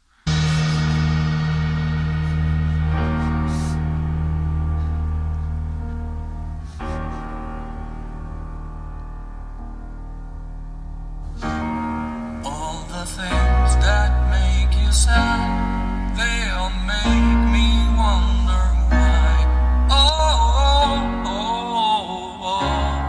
Speaker 2: All the things that make you sad, they all make me wonder why. Oh, oh, oh, oh.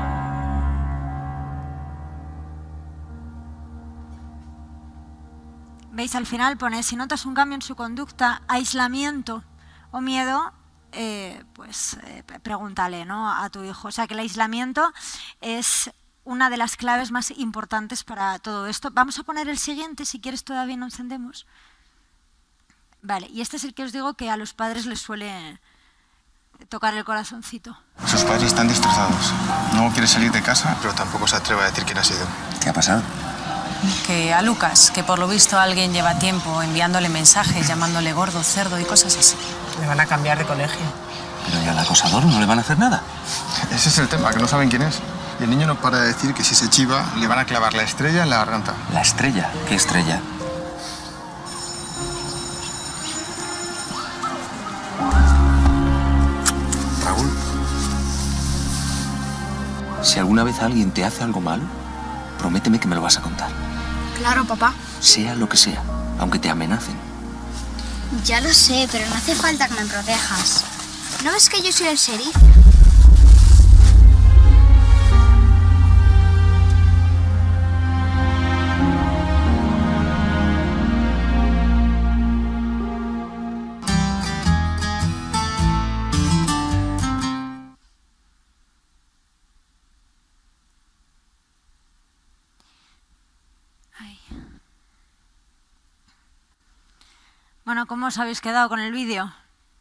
Speaker 1: ¿Veis? Al final pone, si notas un cambio en su conducta, aislamiento o miedo, eh, pues eh, pregúntale, ¿no?, a tu hijo. O sea que el aislamiento es una de las claves más importantes para todo esto. Vamos a poner el siguiente, si quieres todavía no encendemos. Vale, y este es el que os digo que a los padres les suele tocar el corazoncito.
Speaker 3: Sus padres están destrozados. No quiere salir de casa, pero tampoco se atreve a decir quién ha sido.
Speaker 4: ¿Qué ha pasado?
Speaker 5: Que a Lucas, que por lo visto alguien lleva tiempo enviándole mensajes, llamándole gordo, cerdo y cosas así.
Speaker 6: Le van a cambiar de colegio.
Speaker 4: Pero ¿y al acosador no le van a hacer nada?
Speaker 3: Ese es el tema, que no saben quién es. Y el niño no para de decir que si se chiva, le van a clavar la estrella en la garganta.
Speaker 4: ¿La estrella? ¿Qué estrella? Raúl, si alguna vez alguien te hace algo malo, prométeme que me lo vas a contar.
Speaker 7: Claro, papá.
Speaker 4: Sea lo que sea, aunque te amenacen.
Speaker 7: Ya lo sé, pero no hace falta que me protejas. ¿No ves que yo soy el sheriff?
Speaker 1: Ay. Bueno, ¿cómo os habéis quedado con el vídeo?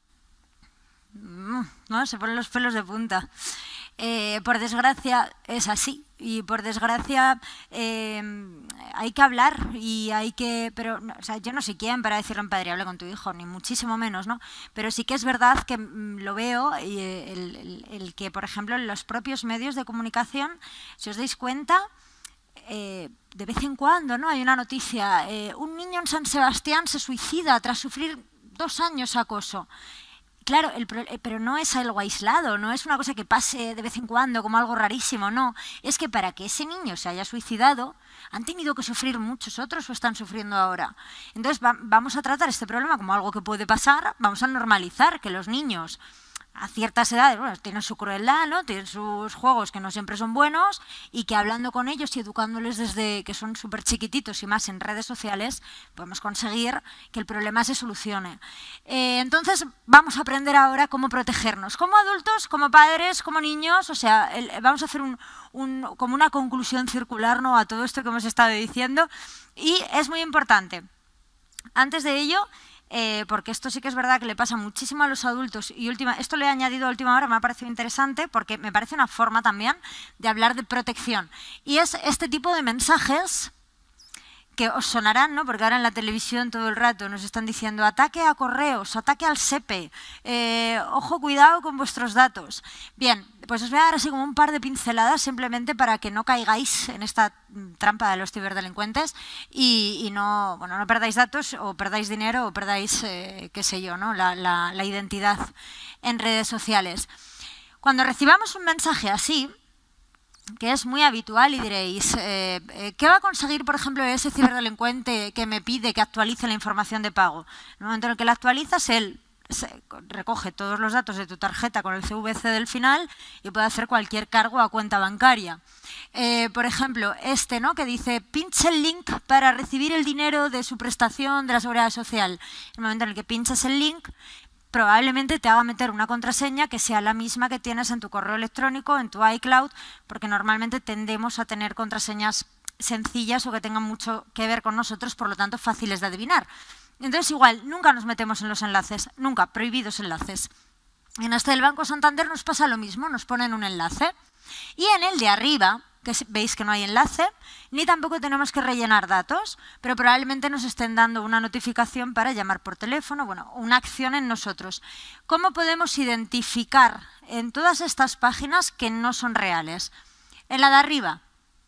Speaker 1: Mm, ¿no? Se ponen los pelos de punta. Eh, por desgracia es así, y por desgracia eh, hay que hablar y hay que, pero o sea, yo no sé quién para decirle a un padre, habla con tu hijo, ni muchísimo menos, ¿no? Pero sí que es verdad que mm, lo veo, y el, el, el que, por ejemplo, en los propios medios de comunicación, si os dais cuenta, eh, de vez en cuando, ¿no?, hay una noticia, eh, un niño en San Sebastián se suicida tras sufrir dos años acoso. Claro, el pro, eh, pero no es algo aislado, no es una cosa que pase de vez en cuando como algo rarísimo, no. Es que para que ese niño se haya suicidado, han tenido que sufrir muchos otros o están sufriendo ahora. Entonces va, vamos a tratar este problema como algo que puede pasar, vamos a normalizar que los niños a ciertas edades, bueno, tienen su crueldad, ¿no?, tienen sus juegos que no siempre son buenos, y que hablando con ellos y educándoles desde que son súper chiquititos y más en redes sociales, podemos conseguir que el problema se solucione. Eh, entonces, vamos a aprender ahora cómo protegernos, como adultos, como padres, como niños, o sea, el, vamos a hacer un, un, como una conclusión circular, ¿no?, a todo esto que hemos estado diciendo, y es muy importante. Antes de ello, Eh, porque esto sí que es verdad que le pasa muchísimo a los adultos, y última, esto le he añadido a última hora, me ha parecido interesante porque me parece una forma también de hablar de protección, y es este tipo de mensajes que os sonarán, ¿no?, porque ahora en la televisión todo el rato nos están diciendo ataque a correos, ataque al SEPE, eh, ojo, cuidado con vuestros datos. Bien, pues os voy a dar así como un par de pinceladas simplemente para que no caigáis en esta trampa de los ciberdelincuentes y, y no, bueno, no perdáis datos o perdáis dinero o perdáis, eh, qué sé yo, ¿no?, la, la, la identidad en redes sociales. Cuando recibamos un mensaje así, que es muy habitual, y diréis, eh, eh, ¿qué va a conseguir, por ejemplo, ese ciberdelincuente que me pide que actualice la información de pago? En el momento en el que la actualizas, él se recoge todos los datos de tu tarjeta con el C V C del final y puede hacer cualquier cargo a cuenta bancaria. Eh, por ejemplo, este, ¿no?, que dice pincha el link para recibir el dinero de su prestación de la Seguridad Social. En el momento en el que pinchas el link, probablemente te haga meter una contraseña que sea la misma que tienes en tu correo electrónico, en tu iCloud, porque normalmente tendemos a tener contraseñas sencillas o que tengan mucho que ver con nosotros, por lo tanto fáciles de adivinar. Entonces igual, nunca nos metemos en los enlaces, nunca, prohibidos enlaces. En este del Banco Santander nos pasa lo mismo, nos ponen un enlace. Y en el de arriba, que veis que no hay enlace, ni tampoco tenemos que rellenar datos, pero probablemente nos estén dando una notificación para llamar por teléfono, bueno, una acción en nosotros. ¿Cómo podemos identificar en todas estas páginas que no son reales? En la de arriba,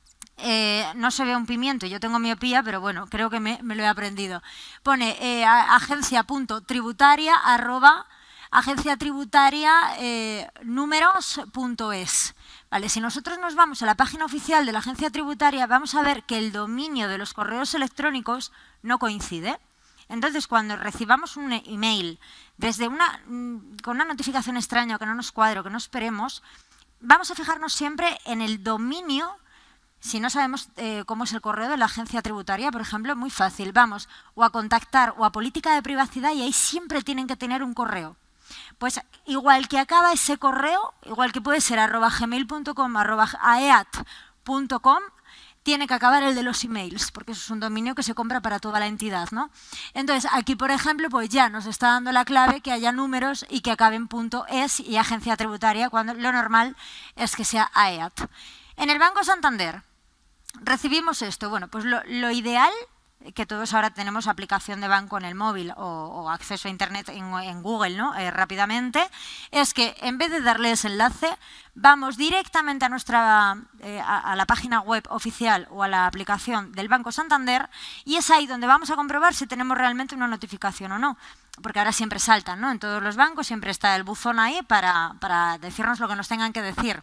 Speaker 1: eh, no se ve un pimiento, yo tengo miopía, pero bueno, creo que me, me lo he aprendido. Pone eh, agencia.tributaria arroba agencia tributaria eh, números punto es. Vale, si nosotros nos vamos a la página oficial de la agencia tributaria, vamos a ver que el dominio de los correos electrónicos no coincide. Entonces, cuando recibamos un email desde una, con una notificación extraña, que no nos cuadre, que no esperemos, vamos a fijarnos siempre en el dominio. Si no sabemos eh, cómo es el correo de la agencia tributaria, por ejemplo, muy fácil. Vamos o a contactar o a política de privacidad y ahí siempre tienen que tener un correo. Pues igual que acaba ese correo, igual que puede ser arroba gmail punto com, arroba aeat punto com, tiene que acabar el de los emails, porque eso es un dominio que se compra para toda la entidad, ¿no? Entonces, aquí, por ejemplo, pues ya nos está dando la clave que haya números y que acaben punto .es y agencia tributaria, cuando lo normal es que sea aeat. En el Banco Santander recibimos esto. Bueno, pues lo, lo ideal, que todos ahora tenemos aplicación de banco en el móvil o, o acceso a Internet en, en Google, ¿no? Eh, rápidamente, es que en vez de darle ese enlace, vamos directamente a, nuestra, eh, a, a la página web oficial o a la aplicación del Banco Santander y es ahí donde vamos a comprobar si tenemos realmente una notificación o no. Porque ahora siempre saltan, ¿no? En todos los bancos siempre está el buzón ahí para, para decirnos lo que nos tengan que decir.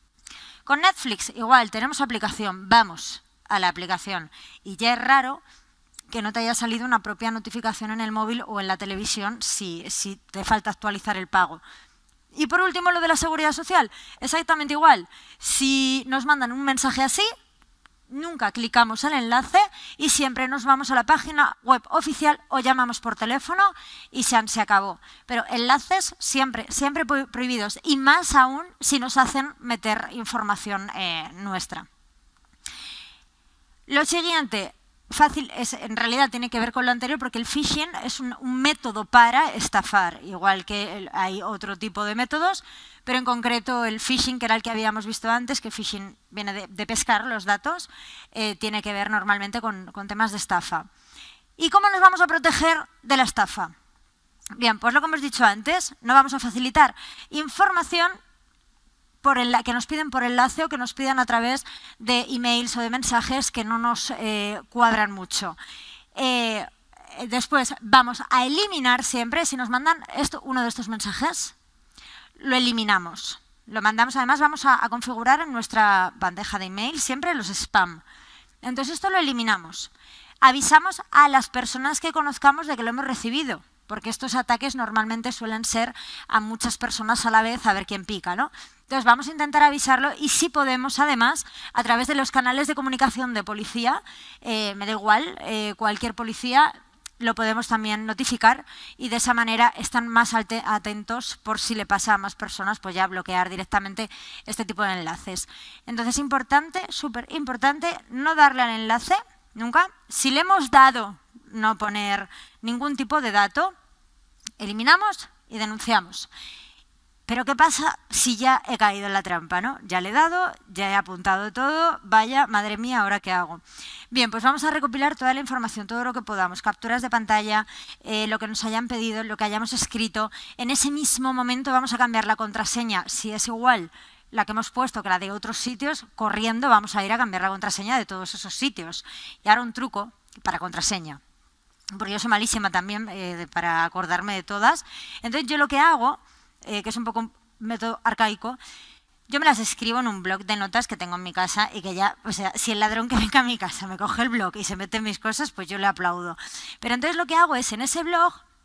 Speaker 1: Con Netflix igual, tenemos aplicación, vamos a la aplicación y ya es raro que no te haya salido una propia notificación en el móvil o en la televisión si, si te falta actualizar el pago. Y por último, lo de la Seguridad Social, exactamente igual. Si nos mandan un mensaje así, nunca clicamos el enlace y siempre nos vamos a la página web oficial o llamamos por teléfono y se, se acabó. Pero enlaces siempre, siempre prohibidos y más aún si nos hacen meter información eh, nuestra. Lo siguiente, fácil, es, en realidad tiene que ver con lo anterior porque el phishing es un, un método para estafar, igual que el, hay otro tipo de métodos, pero en concreto el phishing, que era el que habíamos visto antes, que phishing viene de, de pescar los datos, eh, tiene que ver normalmente con, con temas de estafa. ¿Y cómo nos vamos a proteger de la estafa? Bien, pues lo que hemos dicho antes, no vamos a facilitar información por el, que nos piden por enlace o que nos pidan a través de emails o de mensajes que no nos eh, cuadran mucho. Eh, después vamos a eliminar siempre, si nos mandan esto, uno de estos mensajes, lo eliminamos. Lo mandamos, además vamos a, a configurar en nuestra bandeja de email siempre los spam. Entonces esto lo eliminamos. Avisamos a las personas que conozcamos de que lo hemos recibido, porque estos ataques normalmente suelen ser a muchas personas a la vez, a ver quién pica, ¿no? Entonces vamos a intentar avisarlo y si podemos, además, a través de los canales de comunicación de policía, eh, me da igual, eh, cualquier policía, lo podemos también notificar y de esa manera están más atentos por si le pasa a más personas, pues ya bloquear directamente este tipo de enlaces. Entonces, importante, súper importante, no darle al enlace, nunca. Si le hemos dado, no poner ningún tipo de dato, eliminamos y denunciamos. Pero ¿qué pasa si ya he caído en la trampa, ¿no? Ya le he dado, ya he apuntado todo, vaya, madre mía, ¿ahora qué hago? Bien, pues vamos a recopilar toda la información, todo lo que podamos, capturas de pantalla, eh, lo que nos hayan pedido, lo que hayamos escrito. En ese mismo momento vamos a cambiar la contraseña, si es igual la que hemos puesto que la de otros sitios, corriendo vamos a ir a cambiar la contraseña de todos esos sitios. Y ahora un truco para contraseña, porque yo soy malísima también eh, para acordarme de todas. Entonces yo lo que hago, eh, que es un poco un método arcaico, yo me las escribo en un blog de notas que tengo en mi casa y que ya, o sea, si el ladrón que venga a mi casa me coge el blog y se mete en mis cosas, pues yo le aplaudo. Pero entonces lo que hago es, en ese blog,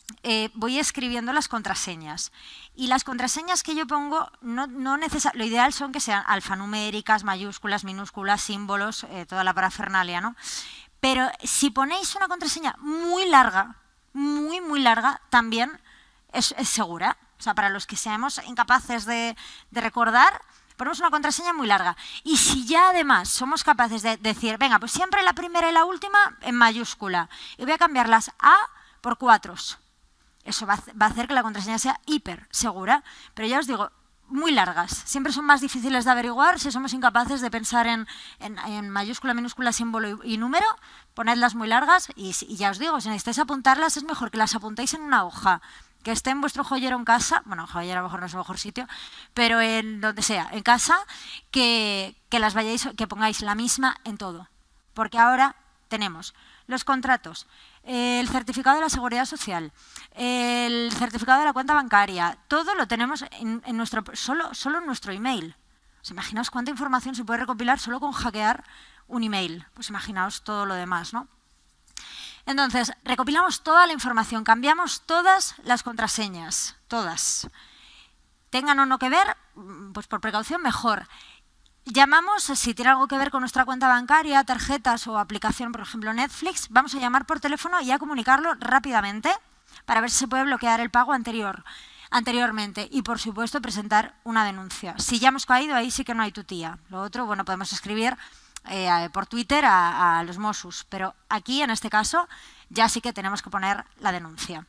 Speaker 1: eh, voy escribiendo las contraseñas. Y las contraseñas que yo pongo, no, no necesa- lo ideal son que sean alfanuméricas, mayúsculas, minúsculas, símbolos, eh, toda la parafernalia, ¿no? Pero si ponéis una contraseña muy larga, muy, muy larga, también es, es segura. O sea, para los que seamos incapaces de, de recordar, ponemos una contraseña muy larga. Y si ya además somos capaces de decir, venga, pues siempre la primera y la última en mayúscula, y voy a cambiar las A por cuatros. Eso va a, va a hacer que la contraseña sea hiper segura. Pero ya os digo, muy largas. Siempre son más difíciles de averiguar si somos incapaces de pensar en, en, en mayúscula, minúscula, símbolo y, y número. Ponedlas muy largas y, y ya os digo, si necesitáis apuntarlas, es mejor que las apuntéis en una hoja, que esté en vuestro joyero en casa, bueno, joyero a lo mejor no es el mejor sitio, pero en donde sea, en casa, que, que las vayáis, que pongáis la misma en todo. Porque ahora tenemos los contratos, el certificado de la Seguridad Social, el certificado de la cuenta bancaria, todo lo tenemos en, en nuestro, solo, solo en nuestro email. ¿Os imaginaos cuánta información se puede recopilar solo con hackear un email? Pues imaginaos todo lo demás, ¿no? Entonces, recopilamos toda la información, cambiamos todas las contraseñas, todas. Tengan o no que ver, pues por precaución mejor. Llamamos, si tiene algo que ver con nuestra cuenta bancaria, tarjetas o aplicación, por ejemplo Netflix, vamos a llamar por teléfono y a comunicarlo rápidamente para ver si se puede bloquear el pago anterior, anteriormente. Y, por supuesto, presentar una denuncia. Si ya hemos caído, ahí sí que no hay tutía. Lo otro, bueno, podemos escribir eh, por Twitter a, a los Mossos, pero aquí, en este caso, ya sí que tenemos que poner la denuncia.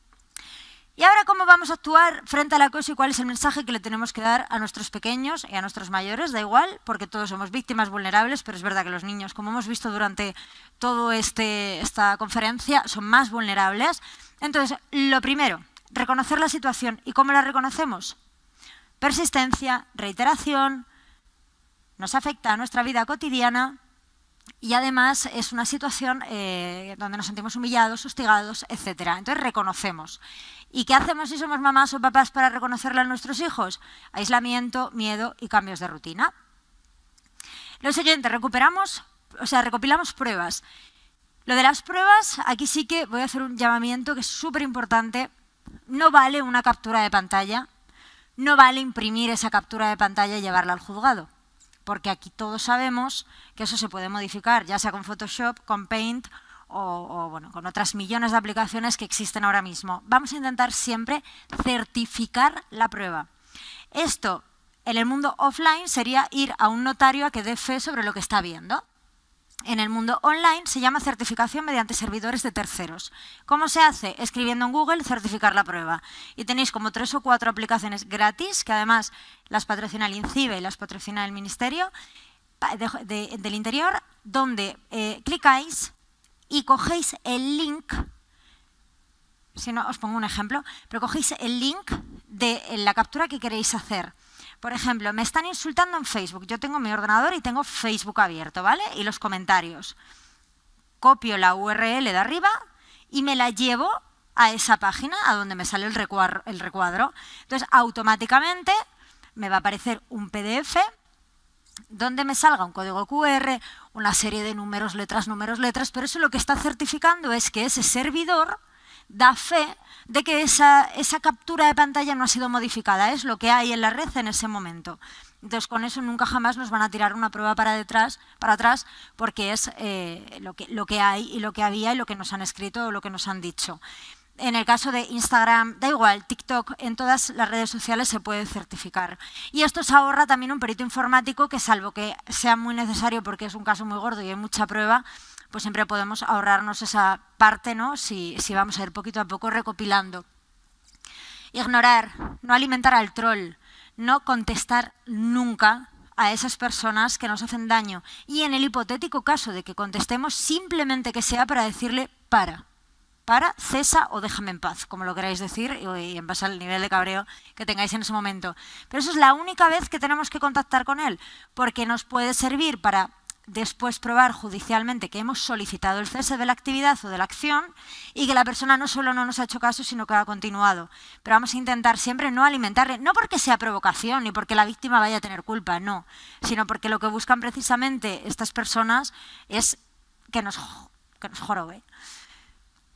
Speaker 1: Y ahora, ¿cómo vamos a actuar frente al acoso y cuál es el mensaje que le tenemos que dar a nuestros pequeños y a nuestros mayores? Da igual, porque todos somos víctimas vulnerables, pero es verdad que los niños, como hemos visto durante toda este, esta conferencia, son más vulnerables. Entonces, lo primero, reconocer la situación. ¿Y cómo la reconocemos? Persistencia, reiteración, nos afecta a nuestra vida cotidiana y además es una situación eh, donde nos sentimos humillados, hostigados, etcétera. Entonces, reconocemos. ¿Y qué hacemos si somos mamás o papás para reconocerle a nuestros hijos? Aislamiento, miedo y cambios de rutina. Lo siguiente, recuperamos, o sea, recopilamos pruebas. Lo de las pruebas, aquí sí que voy a hacer un llamamiento que es súper importante. No vale una captura de pantalla, no vale imprimir esa captura de pantalla y llevarla al juzgado. Porque aquí todos sabemos que eso se puede modificar, ya sea con Photoshop, con Paint o, o bueno, con otras millones de aplicaciones que existen ahora mismo. Vamos a intentar siempre certificar la prueba. Esto, en el mundo offline, sería ir a un notario a que dé fe sobre lo que está viendo. En el mundo online se llama certificación mediante servidores de terceros. ¿Cómo se hace? Escribiendo en Google certificar la prueba. Y tenéis como tres o cuatro aplicaciones gratis, que además las patrocina el INCIBE y las patrocina el Ministerio de, de, del Interior, donde eh, clicáis y cogéis el link, si no os pongo un ejemplo, pero cogéis el link de la captura que queréis hacer. Por ejemplo, me están insultando en Facebook. Yo tengo mi ordenador y tengo Facebook abierto, ¿vale? Y los comentarios. Copio la U R L de arriba y me la llevo a esa página, a donde me sale el recuadro. El recuadro. Entonces, automáticamente me va a aparecer un P D F donde me salga un código Q R, una serie de números, letras, números, letras, pero eso lo que está certificando es que ese servidor da fe de que esa, esa captura de pantalla no ha sido modificada, es lo que hay en la red en ese momento. Entonces, con eso nunca jamás nos van a tirar una prueba para, detrás, para atrás, porque es eh, lo, que, lo que hay y lo que había y lo que nos han escrito o lo que nos han dicho. En el caso de Instagram, da igual, TikTok, en todas las redes sociales se puede certificar. Y esto se ahorra también un perito informático que, salvo que sea muy necesario porque es un caso muy gordo y hay mucha prueba, pues siempre podemos ahorrarnos esa parte, ¿no? Si, si vamos a ir poquito a poco recopilando. Ignorar, no alimentar al troll, no contestar nunca a esas personas que nos hacen daño. Y en el hipotético caso de que contestemos, simplemente que sea para decirle para. Para, cesa o déjame en paz, como lo queráis decir, y en base al nivel de cabreo que tengáis en ese momento. Pero eso es la única vez que tenemos que contactar con él, porque nos puede servir para después probar judicialmente que hemos solicitado el cese de la actividad o de la acción y que la persona no solo no nos ha hecho caso, sino que ha continuado. Pero vamos a intentar siempre no alimentarle, no porque sea provocación ni porque la víctima vaya a tener culpa, no, sino porque lo que buscan precisamente estas personas es que nos, que nos jorobe.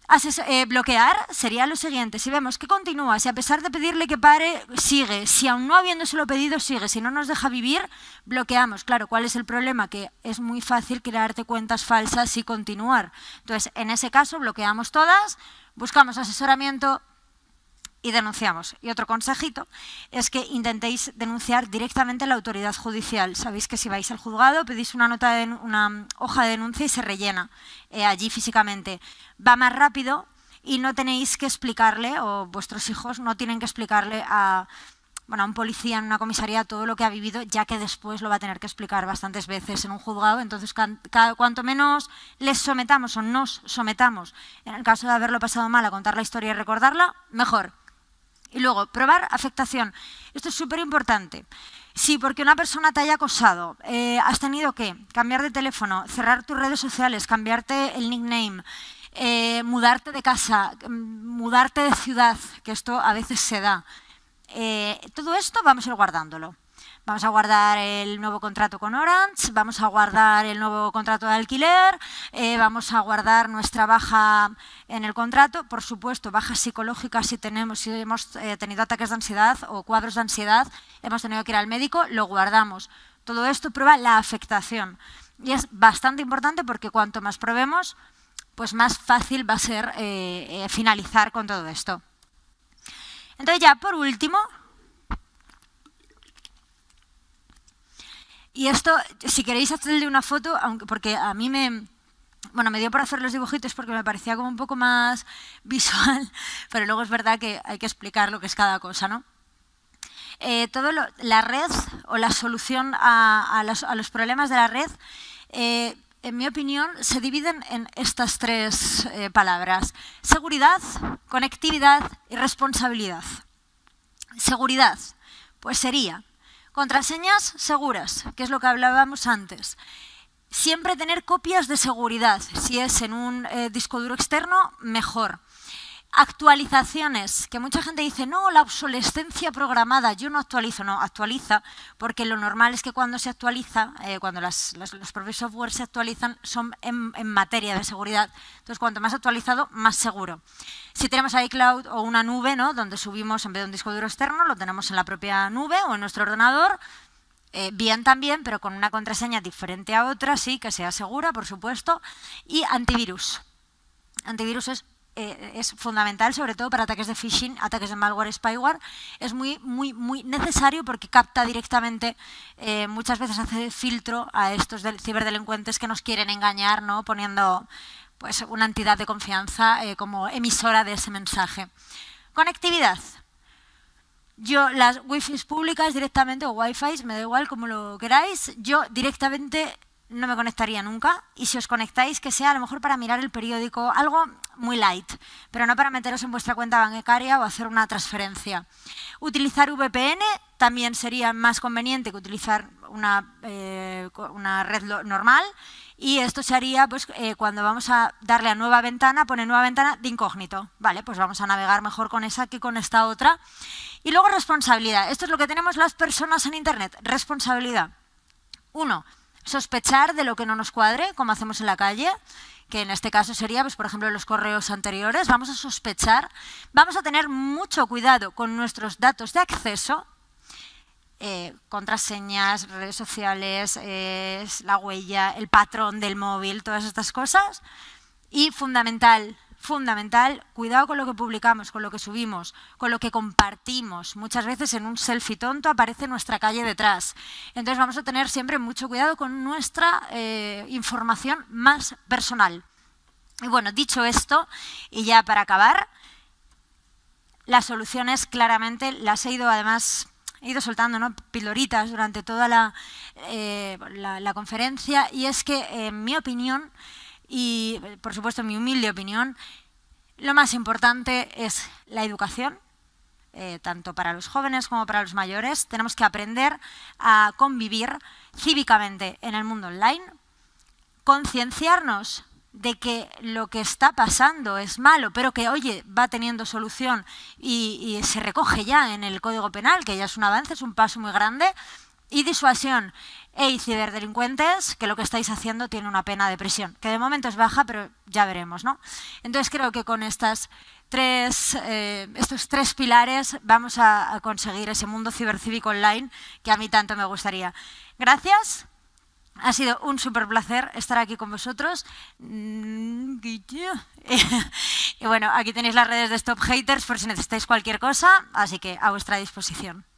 Speaker 1: Ases- eh, bloquear sería lo siguiente. Si vemos que continúa, si a pesar de pedirle que pare, sigue, si aún no habiéndoselo pedido, sigue, si no nos deja vivir, bloqueamos. Claro, ¿cuál es el problema? Que es muy fácil crearte cuentas falsas y continuar. Entonces, en ese caso, bloqueamos todas, buscamos asesoramiento y denunciamos. Y otro consejito es que intentéis denunciar directamente a la autoridad judicial. Sabéis que si vais al juzgado pedís una, nota de, una hoja de denuncia y se rellena eh, allí físicamente. Va más rápido y no tenéis que explicarle, o vuestros hijos no tienen que explicarle a, bueno, a un policía en una comisaría todo lo que ha vivido, ya que después lo va a tener que explicar bastantes veces en un juzgado. Entonces, can, ca, cuanto menos les sometamos o nos sometamos, en el caso de haberlo pasado mal, a contar la historia y recordarla, mejor. Y luego, probar afectación. Esto es súper importante. Si porque una persona te haya acosado, eh, has tenido que cambiar de teléfono, cerrar tus redes sociales, cambiarte el nickname, eh, mudarte de casa, mudarte de ciudad, que esto a veces se da, eh, todo esto vamos a ir guardándolo. Vamos a guardar el nuevo contrato con Orange, vamos a guardar el nuevo contrato de alquiler, eh, vamos a guardar nuestra baja en el contrato, por supuesto, bajas psicológicas si tenemos, si hemos eh, tenido ataques de ansiedad o cuadros de ansiedad, hemos tenido que ir al médico, lo guardamos. Todo esto prueba la afectación y es bastante importante porque cuanto más probemos, pues más fácil va a ser eh, eh, finalizar con todo esto. Entonces ya por último, y esto, si queréis hacerle una foto, aunque, porque a mí me, bueno, me dio por hacer los dibujitos porque me parecía como un poco más visual, pero luego es verdad que hay que explicar lo que es cada cosa, ¿no? Eh, todo lo, la red o la solución a, a, los, a los problemas de la red, eh, en mi opinión, se dividen en estas tres eh, palabras: seguridad, conectividad y responsabilidad. Seguridad, pues sería contraseñas seguras, que es lo que hablábamos antes. Siempre tener copias de seguridad. Si es en un eh, disco duro externo, mejor. Actualizaciones, que mucha gente dice, no, la obsolescencia programada, yo no actualizo, no, actualiza, porque lo normal es que cuando se actualiza, eh, cuando las, las, los propios software se actualizan, son en, en materia de seguridad. Entonces, cuanto más actualizado, más seguro. Si tenemos iCloud o una nube, ¿no?, donde subimos en vez de un disco duro externo, lo tenemos en la propia nube o en nuestro ordenador, eh, bien también, pero con una contraseña diferente a otra, sí, que sea segura, por supuesto. Y antivirus. Antivirus es Eh, es fundamental, sobre todo para ataques de phishing, ataques de malware, spyware. Es muy, muy, muy necesario porque capta directamente, eh, muchas veces hace filtro a estos ciberdelincuentes que nos quieren engañar, ¿no?, poniendo pues, una entidad de confianza eh, como emisora de ese mensaje. Conectividad. Yo, las wifi públicas directamente, o wifi, me da igual, como lo queráis, yo directamente no me conectaría nunca, y si os conectáis, que sea a lo mejor para mirar el periódico, algo muy light, pero no para meteros en vuestra cuenta bancaria o hacer una transferencia. Utilizar V P N también sería más conveniente que utilizar una, eh, una red normal, y esto se haría pues, eh, cuando vamos a darle a nueva ventana, pone nueva ventana de incógnito. Vale, pues vamos a navegar mejor con esa que con esta otra. Y luego responsabilidad. Esto es lo que tenemos las personas en Internet, responsabilidad. Uno, sospechar de lo que no nos cuadre, como hacemos en la calle, que en este caso sería, pues, por ejemplo, los correos anteriores. Vamos a sospechar, vamos a tener mucho cuidado con nuestros datos de acceso, eh, contraseñas, redes sociales, eh, la huella, el patrón del móvil, todas estas cosas. Y fundamental, fundamental, cuidado con lo que publicamos, con lo que subimos, con lo que compartimos. Muchas veces en un selfie tonto aparece nuestra calle detrás. Entonces vamos a tener siempre mucho cuidado con nuestra eh, información más personal. Y bueno, dicho esto, y ya para acabar, las soluciones claramente las he ido además... He ido soltando, ¿no?, pildoritas durante toda la, eh, la, la conferencia, y es que, en mi opinión, y por supuesto en mi humilde opinión, lo más importante es la educación, eh, tanto para los jóvenes como para los mayores. Tenemos que aprender a convivir cívicamente en el mundo online, concienciarnos de que lo que está pasando es malo, pero que, oye, va teniendo solución y, y se recoge ya en el Código Penal, que ya es un avance, es un paso muy grande. Y disuasión. hey, ciberdelincuentes, que lo que estáis haciendo tiene una pena de prisión, que de momento es baja, pero ya veremos, ¿no? Entonces creo que con estas tres, eh, estos tres pilares vamos a, a conseguir ese mundo cibercívico online que a mí tanto me gustaría. Gracias. Ha sido un súper placer estar aquí con vosotros. Y bueno, aquí tenéis las redes de Stop Haters por si necesitáis cualquier cosa, así que a vuestra disposición.